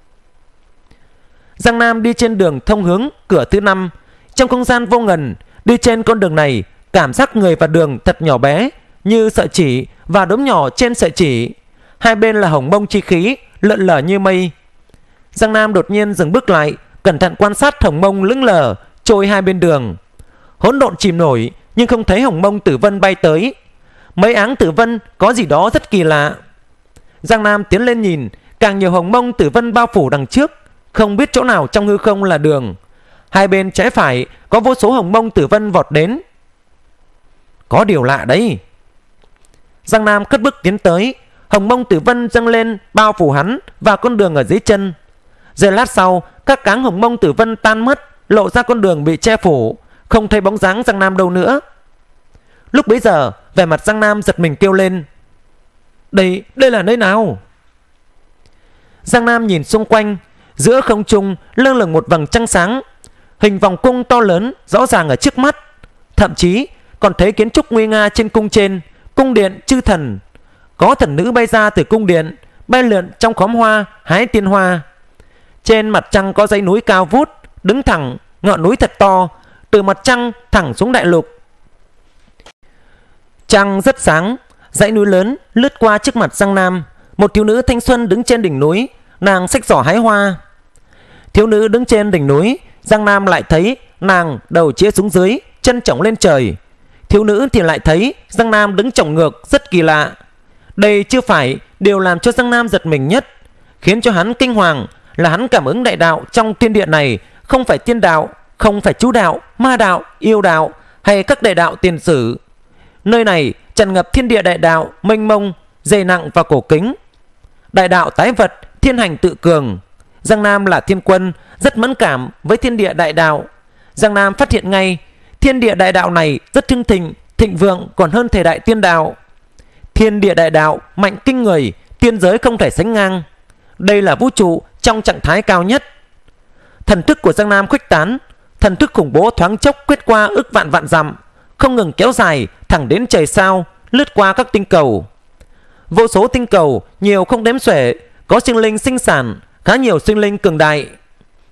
Giang Nam đi trên đường thông hướng cửa thứ 5, trong không gian vô ngần. Đi trên con đường này, cảm giác người và đường thật nhỏ bé, như sợi chỉ và đốm nhỏ trên sợi chỉ. Hai bên là hồng mông chi khí lượn lờ như mây. Giang Nam đột nhiên dừng bước lại, cẩn thận quan sát hồng mông lững lờ trôi hai bên đường. Hỗn độn chìm nổi, nhưng không thấy hồng mông tử vân bay tới. Mấy áng tử vân có gì đó rất kỳ lạ. Giang Nam tiến lên nhìn, càng nhiều hồng mông tử vân bao phủ đằng trước, không biết chỗ nào trong hư không là đường. Hai bên trái phải có vô số hồng mông tử vân vọt đến. Có điều lạ đấy. Giang Nam cất bước tiến tới, hồng mông tử vân dâng lên bao phủ hắn và con đường ở dưới chân. Rồi lát sau, các cáng hồng mông tử vân tan mất, lộ ra con đường bị che phủ, không thấy bóng dáng Giang Nam đâu nữa. Lúc bấy giờ, vẻ mặt Giang Nam giật mình kêu lên: đây là nơi nào? Giang Nam nhìn xung quanh, giữa không trung lơ lửng một vầng trăng sáng, hình vòng cung to lớn rõ ràng ở trước mắt. Thậm chí còn thấy kiến trúc nguy nga trên cung trên, cung điện chư thần. Có thần nữ bay ra từ cung điện, bay lượn trong khóm hoa hái tiên hoa. Trên mặt trăng có dãy núi cao vút, đứng thẳng, ngọn núi thật to, từ mặt trăng thẳng xuống đại lục. Trăng rất sáng, dãy núi lớn lướt qua trước mặt Giang Nam. Một thiếu nữ thanh xuân đứng trên đỉnh núi, nàng xách giỏ hái hoa. Thiếu nữ đứng trên đỉnh núi, Giang Nam lại thấy nàng đầu chĩa xuống dưới, chân chổng lên trời. Thiếu nữ thì lại thấy Giang Nam đứng chổng ngược, rất kỳ lạ. Đây chưa phải điều làm cho Giang Nam giật mình nhất. Khiến cho hắn kinh hoàng là hắn cảm ứng đại đạo trong thiên địa này không phải tiên đạo, không phải chú đạo, ma đạo, yêu đạo hay các đại đạo tiền sử. Nơi này tràn ngập thiên địa đại đạo mênh mông, dày nặng và cổ kính. Đại đạo tái vật, thiên hành tự cường. Giang Nam là thiên quân, rất mẫn cảm với thiên địa đại đạo. Giang Nam phát hiện ngay thiên địa đại đạo này rất hưng thịnh, thịnh vượng còn hơn thời đại tiên đạo. Thiên địa đại đạo mạnh kinh người, tiên giới không thể sánh ngang. Đây là vũ trụ trong trạng thái cao nhất. Thần thức của Giang Nam khuếch tán, thần thức khủng bố thoáng chốc quét qua ức vạn vạn dặm, không ngừng kéo dài thẳng đến trời sao, lướt qua các tinh cầu. Vô số tinh cầu nhiều không đếm xuể, có sinh linh sinh sản, khá nhiều sinh linh cường đại.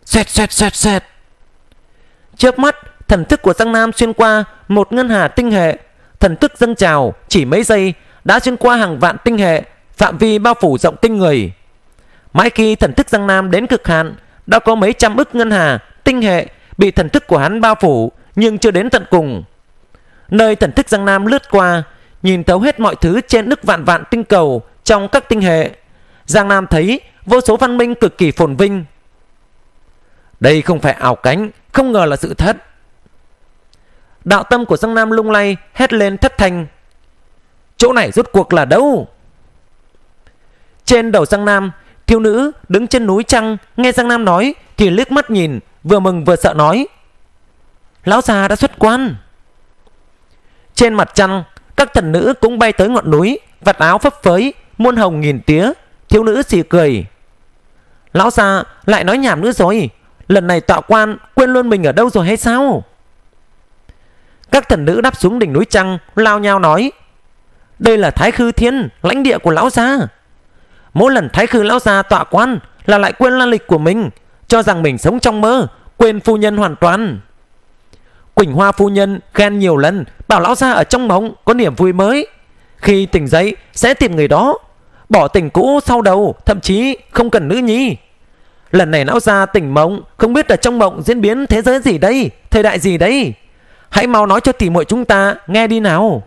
Xoẹt xoẹt xoẹt xoẹt. Chớp mắt, thần thức của Giang Nam xuyên qua một ngân hà tinh hệ. Thần thức dâng trào chỉ mấy giây đã xuyên qua hàng vạn tinh hệ, phạm vi bao phủ rộng kinh người. Mãi khi thần thức Giang Nam đến cực hạn, đã có mấy trăm ức ngân hà tinh hệ bị thần thức của hắn bao phủ, nhưng chưa đến tận cùng. Nơi thần thức Giang Nam lướt qua, nhìn thấu hết mọi thứ trên ức vạn vạn tinh cầu trong các tinh hệ. Giang Nam thấy vô số văn minh cực kỳ phồn vinh. Đây không phải ảo cảnh, không ngờ là sự thật. Đạo tâm của Giang Nam lung lay, hét lên thất thanh. Chỗ này rốt cuộc là đâu? Trên đầu Giang Nam, thiếu nữ đứng trên núi trăng nghe Giang Nam nói thì liếc mắt nhìn, vừa mừng vừa sợ nói: Lão già đã xuất quan. Trên mặt trăng, các thần nữ cũng bay tới ngọn núi, vạt áo phấp phới, muôn hồng nghìn tía. Thiếu nữ xì cười: Lão già lại nói nhảm nữa rồi, lần này tọa quan quên luôn mình ở đâu rồi hay sao? Các thần nữ đáp xuống đỉnh núi trăng, lao nhau nói: Đây là Thái Khư Thiên, lãnh địa của lão gia. Mỗi lần Thái Khư lão gia tọa quan là lại quên lan lịch của mình, cho rằng mình sống trong mơ, quên phu nhân hoàn toàn. Quỳnh Hoa phu nhân khen nhiều lần, bảo lão gia ở trong mộng có niềm vui mới, khi tỉnh dậy sẽ tìm người đó, bỏ tình cũ sau đầu, thậm chí không cần nữ nhi. Lần này lão gia tỉnh mộng, không biết ở trong mộng diễn biến thế giới gì đây, thời đại gì đây? Hãy mau nói cho tỉ muội chúng ta nghe đi nào.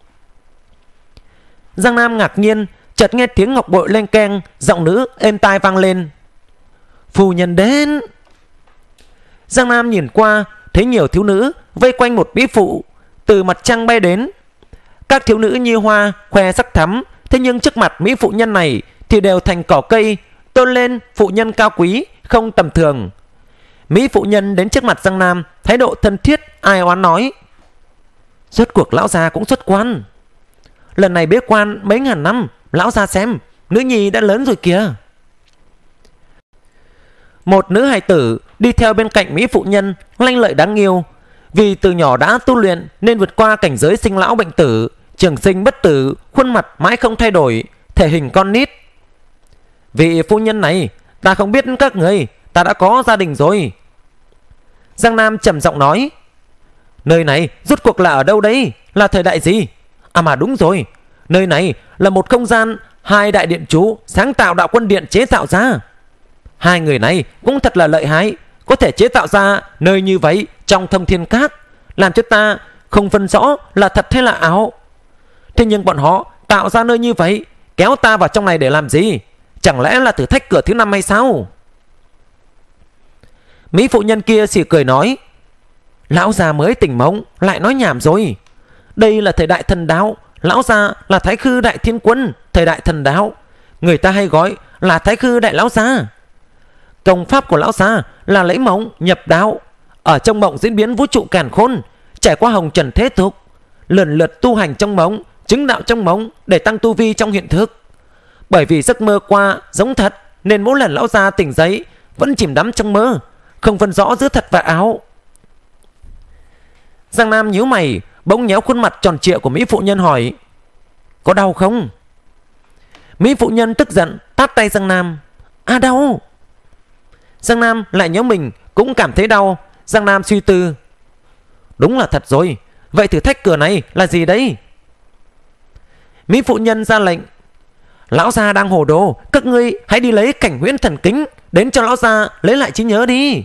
Giang Nam ngạc nhiên, chợt nghe tiếng ngọc bội leng keng, giọng nữ êm tai vang lên: Phu nhân đến. Giang Nam nhìn qua, thấy nhiều thiếu nữ vây quanh một mỹ phụ từ mặt trăng bay đến. Các thiếu nữ như hoa, khoe sắc thắm, thế nhưng trước mặt mỹ phụ nhân này thì đều thành cỏ cây, tôn lên phụ nhân cao quý, không tầm thường. Mỹ phụ nhân đến trước mặt Giang Nam, thái độ thân thiết, ai oán nói: Rốt cuộc lão già cũng xuất quan. Lần này bế quan mấy ngàn năm, lão già xem, nữ nhi đã lớn rồi kìa. Một nữ hài tử đi theo bên cạnh mỹ phụ nhân, lanh lợi đáng yêu. Vì từ nhỏ đã tu luyện nên vượt qua cảnh giới sinh lão bệnh tử, trường sinh bất tử, khuôn mặt mãi không thay đổi, thể hình con nít. Vị phu nhân này, ta không biết các người, ta đã có gia đình rồi. Giang Nam trầm giọng nói: Nơi này rốt cuộc là ở đâu đấy, là thời đại gì? À mà đúng rồi, nơi này là một không gian hai đại điện chủ sáng tạo đạo quân điện chế tạo ra. Hai người này cũng thật là lợi hại, có thể chế tạo ra nơi như vậy trong thông thiên cát, làm cho ta không phân rõ là thật hay là ảo. Thế nhưng bọn họ tạo ra nơi như vậy, kéo ta vào trong này để làm gì? Chẳng lẽ là thử thách cửa thứ 5 hay sao? Mỹ phụ nhân kia xì cười nói: Lão già mới tỉnh mộng, lại nói nhảm rồi. Đây là thời đại thần đạo, lão già là Thái Khư đại thiên quân, thời đại thần đạo, người ta hay gọi là Thái Khư đại lão già. Công pháp của lão già là lấy mộng nhập đạo, ở trong mộng diễn biến vũ trụ càn khôn, trải qua hồng trần thế tục, lần lượt tu hành trong mộng, chứng đạo trong mộng để tăng tu vi trong hiện thực. Bởi vì giấc mơ qua giống thật, nên mỗi lần lão già tỉnh dậy vẫn chìm đắm trong mơ, không phân rõ giữa thật và ảo. Giang Nam nhíu mày, bỗng nhéo khuôn mặt tròn trịa của mỹ phụ nhân hỏi: Có đau không? Mỹ phụ nhân tức giận tát tay Giang Nam: À đau. Giang Nam lại nhớ mình cũng cảm thấy đau. Giang Nam suy tư: Đúng là thật rồi, vậy thử thách cửa này là gì đấy? Mỹ phụ nhân ra lệnh: Lão già đang hồ đồ, các ngươi hãy đi lấy cảnh huyễn thần kính đến cho lão già lấy lại trí nhớ đi.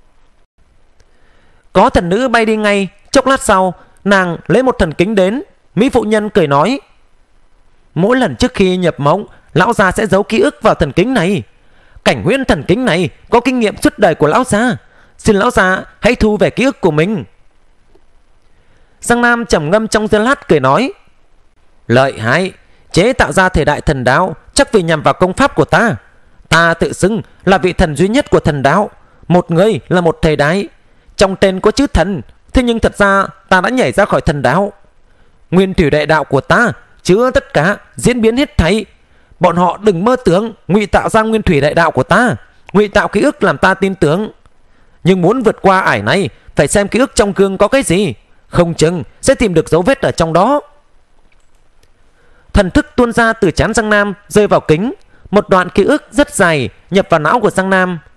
Có thần nữ bay đi ngay. Chốc lát sau, nàng lấy một thần kính đến. Mỹ phụ nhân cười nói: Mỗi lần trước khi nhập mộng, lão già sẽ giấu ký ức vào thần kính này. Cảnh huyễn thần kính này có kinh nghiệm suốt đời của lão già, xin lão già hãy thu về ký ức của mình. Giang Nam trầm ngâm trong giây lát cười nói: Lợi hại, chế tạo ra thời đại thần đạo chắc vì nhằm vào công pháp của ta. Ta tự xưng là vị thần duy nhất của thần đạo, một người là một thời đại. Trong tên có chữ thần, thế nhưng thật ra ta đã nhảy ra khỏi thần đạo. Nguyên thủy đại đạo của ta chứa tất cả diễn biến hết thảy. Bọn họ đừng mơ tưởng ngụy tạo ra nguyên thủy đại đạo của ta, ngụy tạo ký ức làm ta tin tưởng. Nhưng muốn vượt qua ải này, phải xem ký ức trong gương có cái gì, không chừng sẽ tìm được dấu vết ở trong đó. Thần thức tuôn ra từ trán Giang Nam, rơi vào kính. Một đoạn ký ức rất dài nhập vào não của Giang Nam.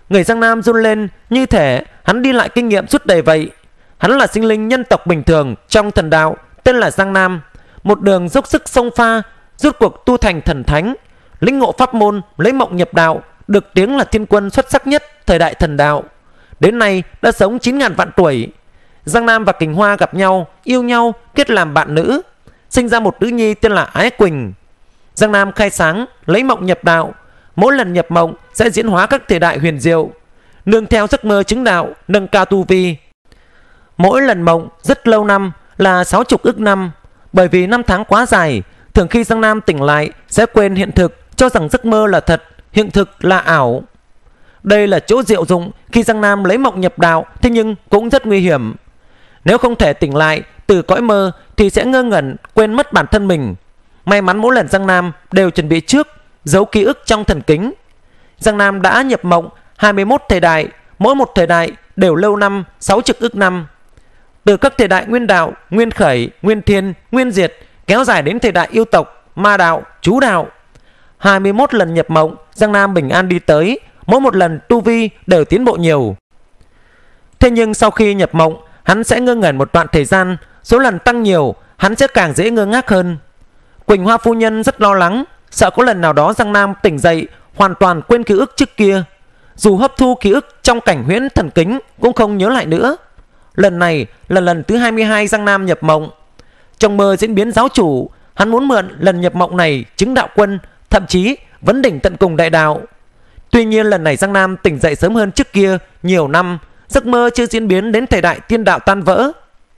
Người Giang Nam run lên, như thể hắn đi lại kinh nghiệm suốt đời vậy. Hắn là sinh linh nhân tộc bình thường trong thần đạo, tên là Giang Nam, một đường dốc sức xông pha, rút cuộc tu thành thần thánh, lĩnh ngộ pháp môn, lấy mộng nhập đạo, được tiếng là thiên quân xuất sắc nhất thời đại thần đạo. Đến nay đã sống 9.000 vạn tuổi. Giang Nam và Kình Hoa gặp nhau, yêu nhau, kết làm bạn nữ, sinh ra một nữ nhi tên là Ái Quỳnh. Giang Nam khai sáng, lấy mộng nhập đạo, mỗi lần nhập mộng sẽ diễn hóa các thời đại huyền diệu, nương theo giấc mơ chứng đạo, nâng cao tu vi. Mỗi lần mộng rất lâu năm, là 60 ức năm. Bởi vì năm tháng quá dài, thường khi Giang Nam tỉnh lại sẽ quên hiện thực, cho rằng giấc mơ là thật, hiện thực là ảo. Đây là chỗ diệu dụng khi Giang Nam lấy mộng nhập đạo, thế nhưng cũng rất nguy hiểm. Nếu không thể tỉnh lại từ cõi mơ thì sẽ ngơ ngẩn, quên mất bản thân mình. May mắn mỗi lần Giang Nam đều chuẩn bị trước, giấu ký ức trong thần kính. Giang Nam đã nhập mộng 21 thời đại, mỗi một thời đại đều lâu năm 60 ức năm. Từ các thời đại nguyên đạo, nguyên khởi, nguyên thiên, nguyên diệt, kéo dài đến thời đại yêu tộc, ma đạo, chú đạo. 21 lần nhập mộng, Giang Nam bình an đi tới, mỗi một lần tu vi đều tiến bộ nhiều. Thế nhưng sau khi nhập mộng, hắn sẽ ngơ ngẩn một đoạn thời gian, số lần tăng nhiều, hắn sẽ càng dễ ngơ ngác hơn. Quỳnh Hoa phu nhân rất lo lắng, sợ có lần nào đó Giang Nam tỉnh dậy hoàn toàn quên ký ức trước kia. Dù hấp thu ký ức trong cảnh huyễn thần kính cũng không nhớ lại nữa. Lần này là lần thứ 22 Giang Nam nhập mộng. Trong mơ diễn biến giáo chủ, hắn muốn mượn lần nhập mộng này chứng đạo quân, thậm chí vấn đỉnh tận cùng đại đạo. Tuy nhiên lần này Giang Nam tỉnh dậy sớm hơn trước kia nhiều năm, giấc mơ chưa diễn biến đến thời đại tiên đạo tan vỡ.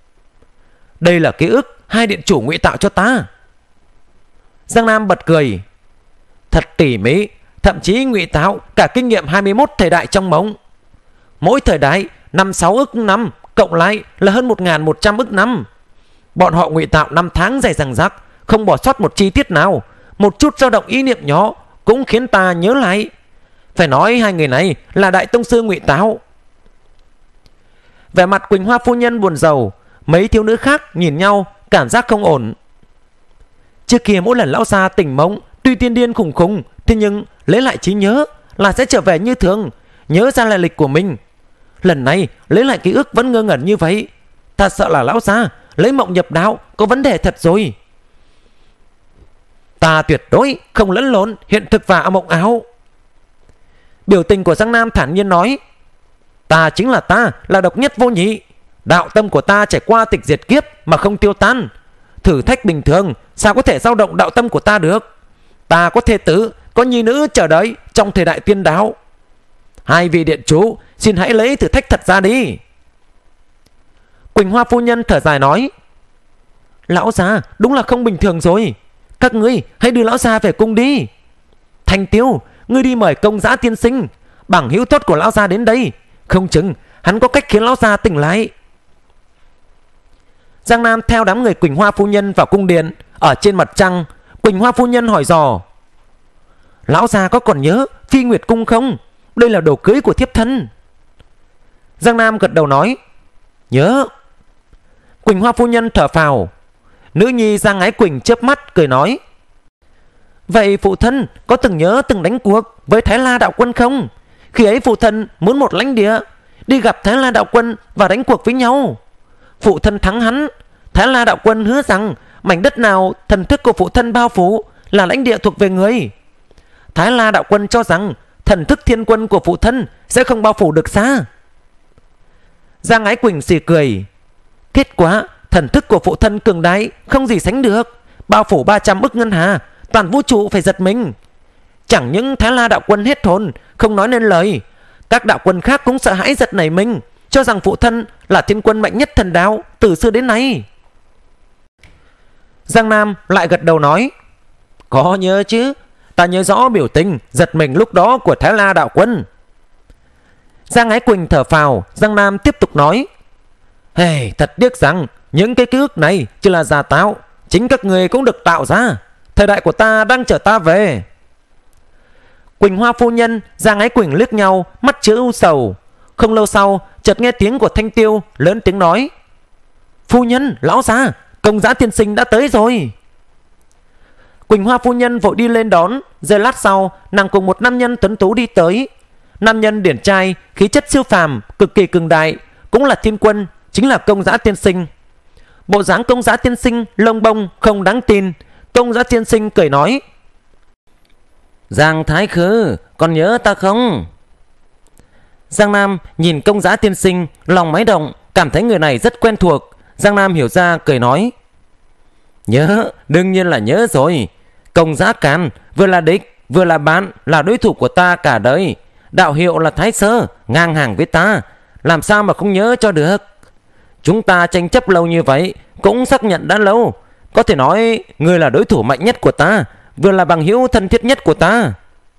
Đây là ký ức hai điện chủ ngụy tạo cho ta. Giang Nam bật cười. Thật tỉ mỉ, thậm chí ngụy tạo cả kinh nghiệm 21 thời đại trong mộng. Mỗi thời đại 5-6 ức năm, cộng lại là hơn 1.100 ức năm. Bọn họ ngụy tạo năm tháng dài dằng dặc, không bỏ sót một chi tiết nào. Một chút dao động ý niệm nhỏ cũng khiến ta nhớ lại. Phải nói hai người này là đại tông sư ngụy tạo. Vẻ mặt Quỳnh Hoa phu nhân buồn rầu. Mấy thiếu nữ khác nhìn nhau, cảm giác không ổn. Trước kia mỗi lần lão già tỉnh mộng, tuy tiên điên khủng khủng, thế nhưng lấy lại trí nhớ là sẽ trở về như thường, nhớ ra lại lịch của mình. Lần này lấy lại ký ức vẫn ngơ ngẩn như vậy. Ta sợ là lão già lấy mộng nhập đạo có vấn đề thật rồi. Ta tuyệt đối không lẫn lộn hiện thực và mộng ảo. Biểu tình của Giang Nam thản nhiên nói. Ta chính là ta, là độc nhất vô nhị. Đạo tâm của ta trải qua tịch diệt kiếp mà không tiêu tan. Thử thách bình thường sao có thể dao động đạo tâm của ta được. Ta có thê tử, có nhi nữ chờ đợi trong thời đại tiên đạo. Hai vị điện chủ, xin hãy lấy thử thách thật ra đi. Quỳnh Hoa phu nhân thở dài nói. Lão già đúng là không bình thường rồi. Các ngươi hãy đưa lão già về cung đi. Thanh Tiêu, ngươi đi mời Công Giã tiên sinh, bằng hữu tốt của lão già đến đây. Không chừng hắn có cách khiến lão già tỉnh lại. Giang Nam theo đám người Quỳnh Hoa phu nhân vào cung điện. Ở trên mặt trăng, Quỳnh Hoa phu nhân hỏi dò. Lão già có còn nhớ Phi Nguyệt cung không? Đây là đồ cưới của thiếp thân. Giang Nam gật đầu nói. Nhớ. Quỳnh Hoa phu nhân thở phào. Nữ nhi Giang Ái Quỳnh chớp mắt cười nói. Vậy phụ thân có từng nhớ từng đánh cuộc với Thái La đạo quân không? Khi ấy phụ thân muốn một lãnh địa, đi gặp Thái La đạo quân và đánh cuộc với nhau. Phụ thân thắng hắn. Thái La đạo quân hứa rằng mảnh đất nào thần thức của phụ thân bao phủ là lãnh địa thuộc về người. Thái La đạo quân cho rằng thần thức thiên quân của phụ thân sẽ không bao phủ được xa. Giang Ái Quỳnh xì cười. Kết quả thần thức của phụ thân cường đại không gì sánh được, bao phủ 300 ức ngân hà, toàn vũ trụ phải giật mình. Chẳng những Thái La đạo quân hết hồn không nói nên lời, các đạo quân khác cũng sợ hãi giật nảy mình, cho rằng phụ thân là thiên quân mạnh nhất thần đạo từ xưa đến nay. Giang Nam lại gật đầu nói. Có nhớ chứ, ta nhớ rõ biểu tình giật mình lúc đó của Thái La đạo quân. Giang Ái Quỳnh thở phào. Giang Nam tiếp tục nói. Hey, thật tiếc rằng những cái ký ức này chỉ là giả tạo, chính các người cũng được tạo ra. Thời đại của ta đang chờ ta về. Quỳnh Hoa phu nhân, Giang Ái Quỳnh liếc nhau, mắt chứa u sầu. Không lâu sau chợt nghe tiếng của Thanh Tiêu lớn tiếng nói. Phu nhân, lão già, Công Giã tiên sinh đã tới rồi. Quỳnh Hoa phu nhân vội đi lên đón. Giây lát sau nàng cùng một nam nhân tuấn tú đi tới. nam nhân điển trai, khí chất siêu phàm, cực kỳ cường đại, cũng là thiên quân, chính là Công Giã tiên sinh. Bộ dáng Công Giã tiên sinh lông bông không đáng tin. Công Giã tiên sinh cười nói: Giang Thái Khứ, còn nhớ ta không? Giang Nam nhìn Công Giã tiên sinh, lòng máy động, cảm thấy người này rất quen thuộc. Giang Nam hiểu ra, cười nói: Nhớ, đương nhiên là nhớ rồi. Công Giã Càn vừa là địch vừa là bạn, là đối thủ của ta cả đời. Đạo hiệu là Thái Sơ, ngang hàng với ta, làm sao mà không nhớ cho được. Chúng ta tranh chấp lâu như vậy, cũng xác nhận đã lâu. Có thể nói ngươi là đối thủ mạnh nhất của ta, vừa là bằng hữu thân thiết nhất của ta.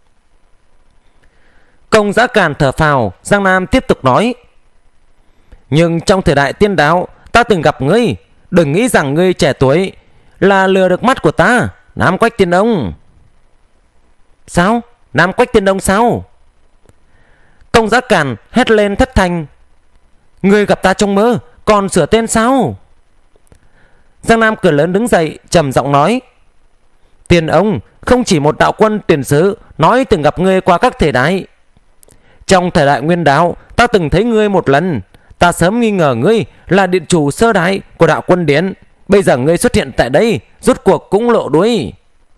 Công Giã Càn thở phào. Giang Nam tiếp tục nói: Nhưng trong thời đại tiên đạo, ta từng gặp ngươi. Đừng nghĩ rằng ngươi trẻ tuổi là lừa được mắt của ta. Nam Quách Tiên Ông. Sao? Nam Quách Tiên Ông sao? Công Giã Càn hét lên thất thanh: Ngươi gặp ta trong mơ, còn sửa tên sao? Giang Nam cười lớn đứng dậy, trầm giọng nói: Tiên Ông, không chỉ một đạo quân tiền sứ nói từng gặp ngươi qua các thời đại. Trong thời đại Nguyên Đạo, ta từng thấy ngươi một lần. Ta sớm nghi ngờ ngươi là điện chủ sơ đại của đạo quân Điện. Bây giờ ngươi xuất hiện tại đây, rốt cuộc cũng lộ đuôi.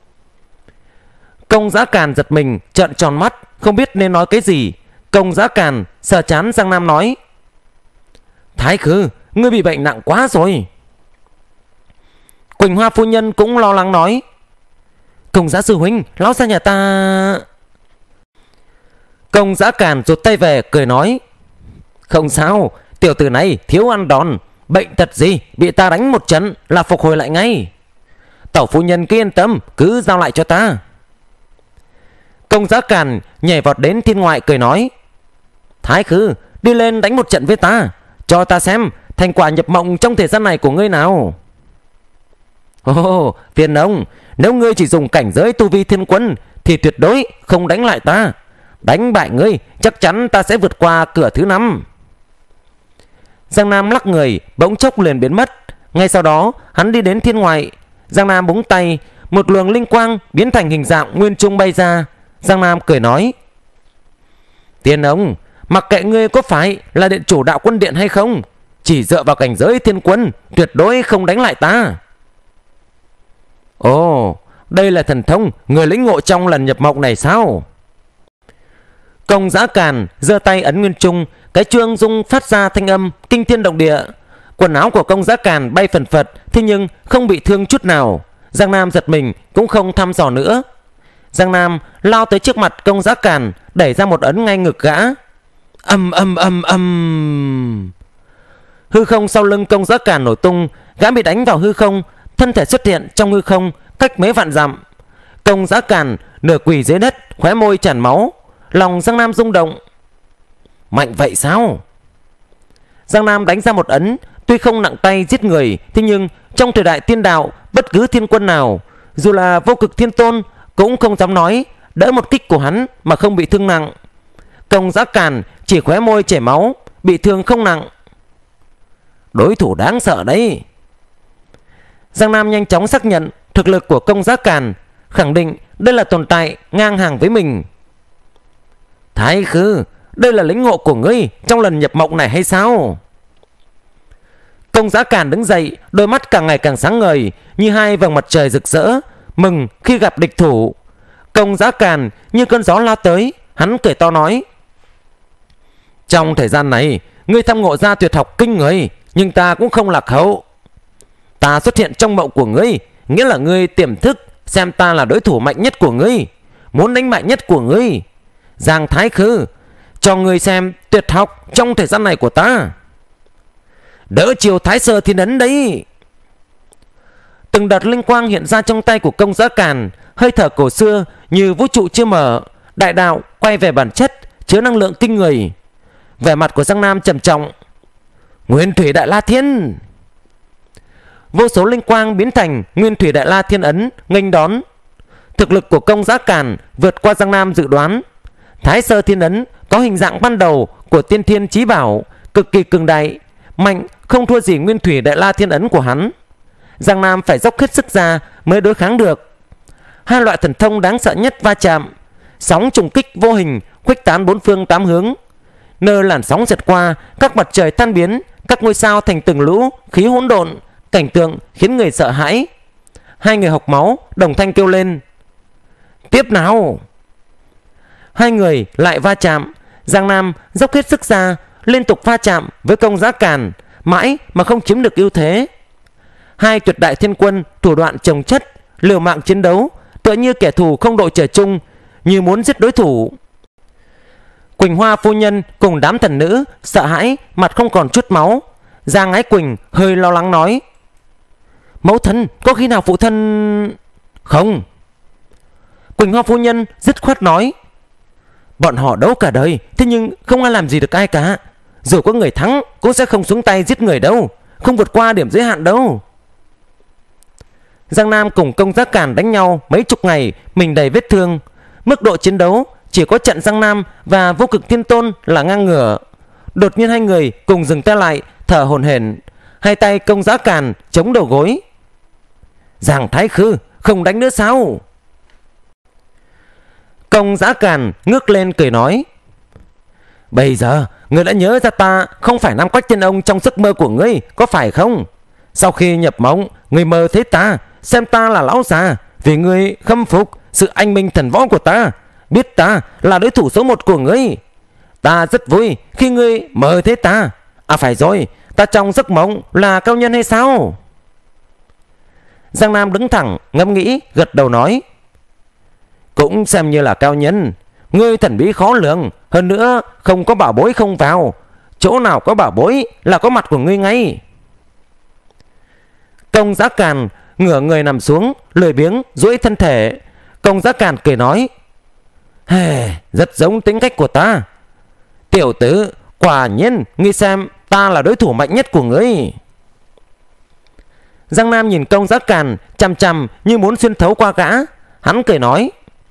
Công Giã Càn giật mình, trợn tròn mắt, không biết nên nói cái gì. Công Giã Càn sờ chán Giang Nam nói: Thái Khứ, ngươi bị bệnh nặng quá rồi. Quỳnh Hoa phu nhân cũng lo lắng nói: Công Giã sư huynh, lão ra nhà ta. Công Giã Càn rụt tay về, cười nói: Không sao, tiểu tử này thiếu ăn đòn. Bệnh tật gì bị ta đánh một trận là phục hồi lại ngay. Tẩu phu nhân cứ yên tâm, cứ giao lại cho ta. Công Giã Càn nhảy vọt đến thiên ngoại, cười nói: Thái Khứ, đi lên đánh một trận với ta, cho ta xem thành quả nhập mộng trong thời gian này của ngươi nào. Ồ, Tiên Ông, nếu ngươi chỉ dùng cảnh giới tu vi thiên quân thì tuyệt đối không đánh lại ta. Đánh bại ngươi, chắc chắn ta sẽ vượt qua cửa thứ 5. Giang Nam lắc người, bỗng chốc liền biến mất. Ngay sau đó hắn đi đến thiên ngoại. Giang Nam búng tay, một luồng linh quang biến thành hình dạng nguyên trung bay ra. Giang Nam cười nói: Tiên Ông, mặc kệ ngươi có phải là điện chủ đạo quân điện hay không, chỉ dựa vào cảnh giới thiên quân tuyệt đối không đánh lại ta. Ồ, đây là thần thông người lĩnh ngộ trong lần nhập mộng này sao? Công Giã Càn giơ tay ấn nguyên trung, cái chuông rung phát ra thanh âm kinh thiên động địa. Quần áo của Công Giã Càn bay phần phật, thế nhưng không bị thương chút nào. Giang Nam giật mình, cũng không thăm dò nữa. Giang Nam lao tới trước mặt Công Giã Càn, đẩy ra một ấn ngay ngực gã. Hư không sau lưng Công Giã Càn nổ tung, gã bị đánh vào hư không, thân thể xuất hiện trong hư không cách mấy vạn dặm. Công Giã Càn nửa quỳ dưới đất, khóe môi tràn máu. Lòng Giang Nam rung động. Mạnh vậy sao? Giang Nam đánh ra một ấn, tuy không nặng tay giết người, thế nhưng trong thời đại tiên đạo, bất cứ thiên quân nào, dù là Vô Cực Thiên Tôn, cũng không dám nói đỡ một kích của hắn mà không bị thương nặng. Công Giã Càn chỉ khóe môi chảy máu, bị thương không nặng. Đối thủ đáng sợ đấy. Giang Nam nhanh chóng xác nhận thực lực của Công Giã Càn, khẳng định đây là tồn tại ngang hàng với mình. Thái Khứ, đây là lĩnh ngộ của ngươi trong lần nhập mộng này hay sao? Công Giã Càn đứng dậy, đôi mắt càng ngày càng sáng ngời như hai vầng mặt trời rực rỡ, mừng khi gặp địch thủ. Công Giã Càn như cơn gió lao tới, hắn cười to nói: Trong thời gian này, ngươi thăm ngộ ra tuyệt học kinh người, nhưng ta cũng không lạc hậu. Ta xuất hiện trong mộng của ngươi, nghĩa là ngươi tiềm thức xem ta là đối thủ mạnh nhất của ngươi, muốn đánh bại nhất của ngươi. Giang Thái Khứ, cho ngươi xem tuyệt học trong thời gian này của ta. Đỡ chiều Thái Sơ Thiên Ấn đấy. Từng đợt linh quang hiện ra trong tay của Công Giã Càn, hơi thở cổ xưa như vũ trụ chưa mở, đại đạo quay về bản chất, chứa năng lượng kinh người. Vẻ mặt của Giang Nam trầm trọng. Nguyên Thủy Đại La Thiên. Vô số linh quang biến thành Nguyên Thủy Đại La Thiên Ấn nghênh đón. Thực lực của Công Giã Càn vượt qua Giang Nam dự đoán. Thái Sơ Thiên Ấn có hình dạng ban đầu của Tiên Thiên Chí Bảo, cực kỳ cường đại, mạnh không thua gì Nguyên Thủy Đại La Thiên Ấn của hắn. Giang Nam phải dốc hết sức ra mới đối kháng được. Hai loại thần thông đáng sợ nhất va chạm, sóng trùng kích vô hình khuếch tán bốn phương tám hướng. Nơi làn sóng giật qua, các mặt trời tan biến, các ngôi sao thành từng lũ khí hỗn độn, cảnh tượng khiến người sợ hãi. Hai người học máu đồng thanh kêu lên: tiếp nào! Hai người lại va chạm. Giang Nam dốc hết sức ra, liên tục va chạm với Công Giá Càn, mãi mà không chiếm được ưu thế. Hai tuyệt đại thiên quân thủ đoạn chồng chất, liều mạng chiến đấu, tựa như kẻ thù không đội trời chung, như muốn giết đối thủ. Quỳnh Hoa phu nhân cùng đám thần nữ sợ hãi, mặt không còn chút máu. Giang Ái Quỳnh hơi lo lắng nói: mẫu thân, có khi nào phụ thân... Không. Quỳnh Hoa phu nhân dứt khoát nói: bọn họ đấu cả đời, thế nhưng không ai làm gì được ai cả. Dù có người thắng cũng sẽ không xuống tay giết người đâu, không vượt qua điểm giới hạn đâu. Giang Nam cùng Công Giá Càn đánh nhau mấy chục ngày, mình đầy vết thương. Mức độ chiến đấu chỉ có trận Giang Nam và Vô Cực Thiên Tôn là ngang ngửa. Đột nhiên hai người cùng dừng tay lại, thở hổn hển. Hai tay Công Giá Càn chống đầu gối. Giang Thái Khư, không đánh nữa sao? Công Giá Càn ngước lên cười nói: bây giờ ngươi đã nhớ ra ta không phải Nam Quách Tiên Ông trong giấc mơ của ngươi, có phải không? Sau khi nhập mộng, ngươi mơ thấy ta, xem ta là lão già, vì ngươi khâm phục sự anh minh thần võ của ta, biết ta là đối thủ số 1 của ngươi. Ta rất vui khi ngươi mơ thấy ta. À phải rồi, ta trong giấc mộng là cao nhân hay sao? Giang Nam đứng thẳng ngẫm nghĩ, gật đầu nói: cũng xem như là cao nhân. Ngươi thần bí khó lường, hơn nữa không có bảo bối không vào. Chỗ nào có bảo bối là có mặt của ngươi ngay. Công Giá Càn ngửa người nằm xuống, lười biếng duỗi thân thể. Công Giá Càn cười nói: rất giống tính cách của ta. Tiểu tử, quả nhiên ngươi xem ta là đối thủ mạnh nhất của ngươi. Giang Nam nhìn Công Giá Càn chằm chằm như muốn xuyên thấu qua gã. Hắn cười nói: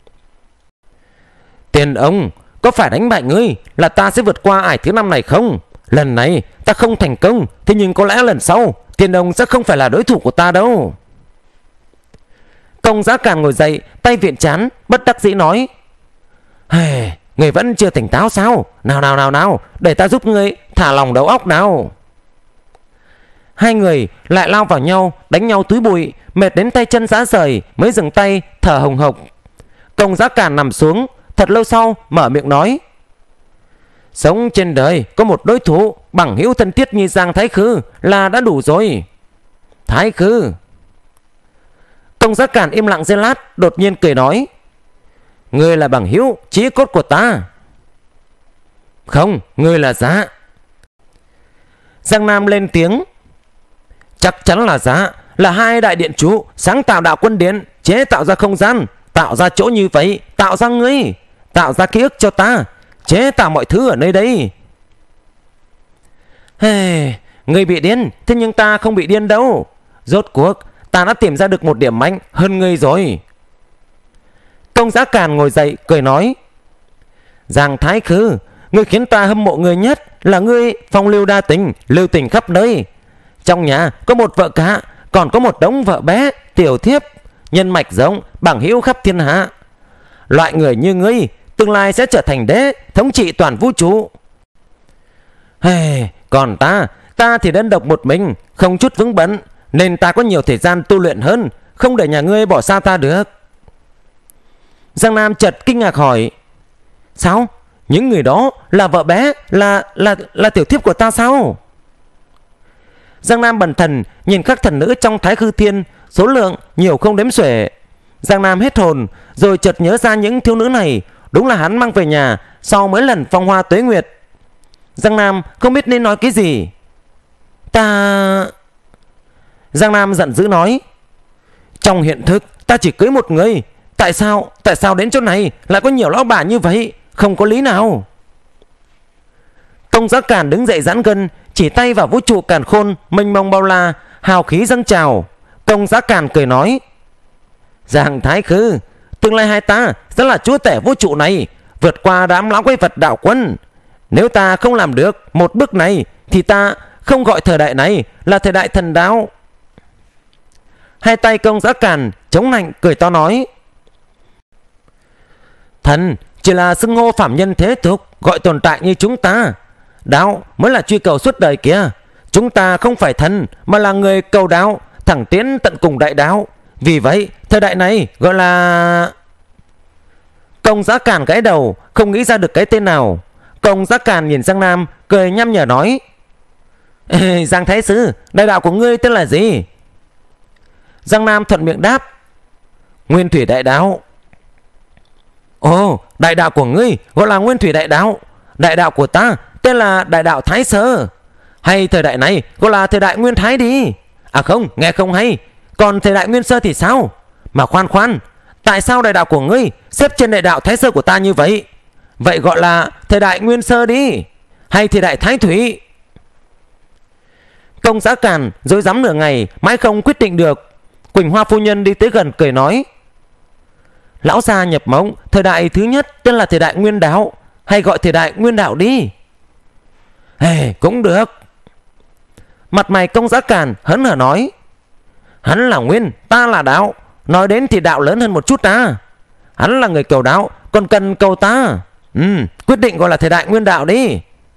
Tiền ông, có phải đánh bại ngươi là ta sẽ vượt qua ải thứ 5 này không? Lần này ta không thành công, thế nhưng có lẽ lần sau Tiền ông sẽ không phải là đối thủ của ta đâu. Công Giá Càn ngồi dậy, tay viện trán, bất đắc dĩ nói: người vẫn chưa tỉnh táo sao? Nào, để ta giúp ngươi thả lòng đầu óc nào. Hai người lại lao vào nhau, đánh nhau túi bụi, mệt đến tay chân rã rời mới dừng tay, thở hồng hộc. Công Giá Càn nằm xuống, thật lâu sau mở miệng nói: sống trên đời có một đối thủ bằng hữu thân thiết như Giang Thái Khư là đã đủ rồi. Thái Khư. Công Giá Càn im lặng giây lát, đột nhiên cười nói: ngươi là bằng hữu chí cốt của ta. Không, ngươi là Giá. Giang Nam lên tiếng: chắc chắn là Giá, là hai đại điện chủ sáng tạo đạo quân điện, chế tạo ra không gian, tạo ra chỗ như vậy, tạo ra ngươi, tạo ra ký ức cho ta, chế tạo mọi thứ ở nơi đây. Ngươi bị điên, thế nhưng ta không bị điên đâu. Rốt cuộc ta đã tìm ra được một điểm mạnh hơn ngươi rồi. Công Giá Càn ngồi dậy cười nói: Giang Thái Khư, ngươi khiến ta hâm mộ ngươi nhất là ngươi phong lưu đa tình, lưu tình khắp nơi. Trong nhà có một vợ cả, còn có một đống vợ bé, tiểu thiếp, nhân mạch giống, bằng hữu khắp thiên hạ. Loại người như ngươi tương lai sẽ trở thành đế, thống trị toàn vũ trụ. Còn ta thì đơn độc một mình, không chút vướng bận, nên ta có nhiều thời gian tu luyện hơn, không để nhà ngươi bỏ xa ta được. Giang Nam chợt kinh ngạc hỏi: sao? Những người đó là vợ bé, là tiểu thiếp của ta sao? Giang Nam bần thần nhìn các thần nữ trong Thái Khư Thiên, số lượng nhiều không đếm xuể. Giang Nam hết hồn, rồi chợt nhớ ra những thiếu nữ này đúng là hắn mang về nhà sau mấy lần phong hoa tuế nguyệt. Giang Nam không biết nên nói cái gì. Giang Nam giận dữ nói: trong hiện thực ta chỉ cưới một người, tại sao đến chỗ này lại có nhiều lão bà như vậy, không có lý nào. Công Giá Càn đứng dậy giãn gân, chỉ tay vào vũ trụ càn khôn mênh mông bao la, hào khí dâng trào. Công Giá Càn cười nói: Giang Thái Khư, tương lai hai ta sẽ là chúa tể vũ trụ này, vượt qua đám lão quái vật đạo quân. Nếu ta không làm được một bước này thì ta không gọi thời đại này là thời đại thần đạo. Hai tay Công Giá Càn chống nạnh cười to nói: thần chỉ là xưng hô phạm nhân thế tục, gọi tồn tại như chúng ta. Đạo mới là truy cầu suốt đời kia. Chúng ta không phải thần, mà là người cầu đạo, thẳng tiến tận cùng đại đạo. Vì vậy thời đại này gọi là... Công Giá Càn gãi đầu, không nghĩ ra được cái tên nào. Công Giá Càn nhìn Giang Nam, cười nhăm nhở nói: Giang Thái Sư, đại đạo của ngươi tên là gì? Giang Nam thuận miệng đáp: Nguyên Thủy Đại Đạo. Ồ, đại đạo của ngươi gọi là Nguyên Thủy Đại Đạo. Đại đạo của ta tên là Đại Đạo Thái Sơ. Hay thời đại này gọi là thời đại Nguyên Thái đi. À không, nghe không hay. Còn thời đại Nguyên Sơ thì sao? Mà khoan, tại sao đại đạo của ngươi xếp trên đại đạo Thái Sơ của ta như vậy? Vậy gọi là thời đại Nguyên Sơ đi, hay thời đại Thái Thủy? Công Giá Càn rối rắm nửa ngày mãi không quyết định được. Quỳnh Hoa phu nhân đi tới gần cười nói: Lão gia nhập mộng, thời đại thứ nhất tên là thời đại Nguyên Đạo, hay gọi thời đại Nguyên Đạo đi. Cũng được. Mặt mày Công Giá Càn hớn hở nói: Hắn là Nguyên, ta là Đạo. Nói đến thì đạo lớn hơn một chút ta. Hắn là người cầu đạo, còn cần cầu ta. Quyết định gọi là thời đại Nguyên Đạo đi.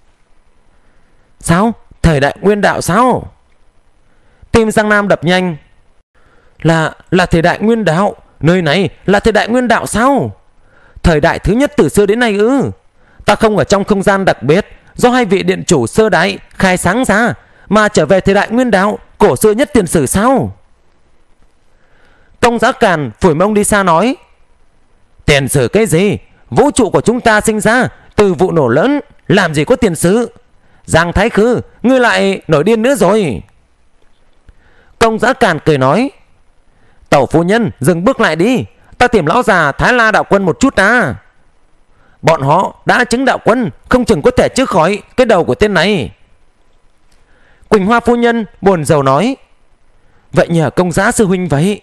Sao? Thời đại Nguyên Đạo sao? Tim Giang Nam đập nhanh. Là thời đại Nguyên Đạo. Nơi này là thời đại Nguyên Đạo sao? Thời đại thứ nhất từ xưa đến nay ư? Ta không ở trong không gian đặc biệt do hai vị điện chủ sơ đại khai sáng ra, mà trở về thời đại Nguyên Đạo cổ xưa nhất tiền sử sao? Công Giá Càn phủi mông đi xa nói: Tiền sử cái gì? Vũ trụ của chúng ta sinh ra từ vụ nổ lớn, làm gì có tiền sử? Giang Thái Khư, ngươi lại nổi điên nữa rồi. Công Giá Càn cười nói: Tẩu phu nhân dừng bước lại đi, ta tìm lão già Thái La đạo quân một chút à. Bọn họ đã chứng đạo quân, không chừng có thể chữa khỏi cái đầu của tên này. Quỳnh Hoa phu nhân buồn rầu nói: Vậy nhờ Công Giá sư huynh vậy.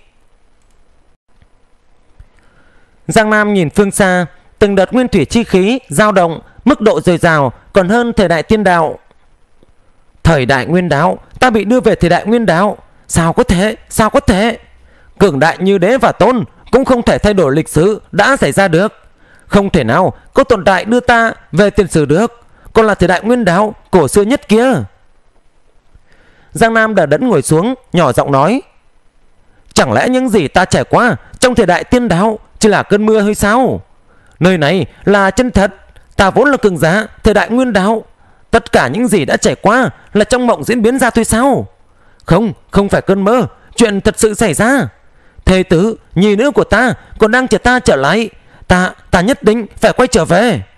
Giang Nam nhìn phương xa, từng đợt nguyên thủy chi khí dao động, mức độ dồi dào còn hơn thời đại tiên đạo. Thời đại Nguyên Đạo, ta bị đưa về thời đại Nguyên Đạo. Sao có thể? Cường đại như đế và tôn cũng không thể thay đổi lịch sử đã xảy ra được. Không thể nào có tồn tại đưa ta về tiền sử được. Còn là thời đại Nguyên Đạo cổ xưa nhất kia. Giang Nam đờ đẫn ngồi xuống, nhỏ giọng nói: Chẳng lẽ những gì ta trải qua trong thời đại tiên đạo chỉ là cơn mưa hay sao? Nơi này là chân thật. Ta vốn là cường giả thời đại Nguyên Đạo. Tất cả những gì đã trải qua là trong mộng diễn biến ra thôi sao? Không phải cơn mơ. Chuyện thật sự xảy ra. Thê tử, nhi nữ của ta còn đang chờ ta trở lại. Ta nhất định phải quay trở về.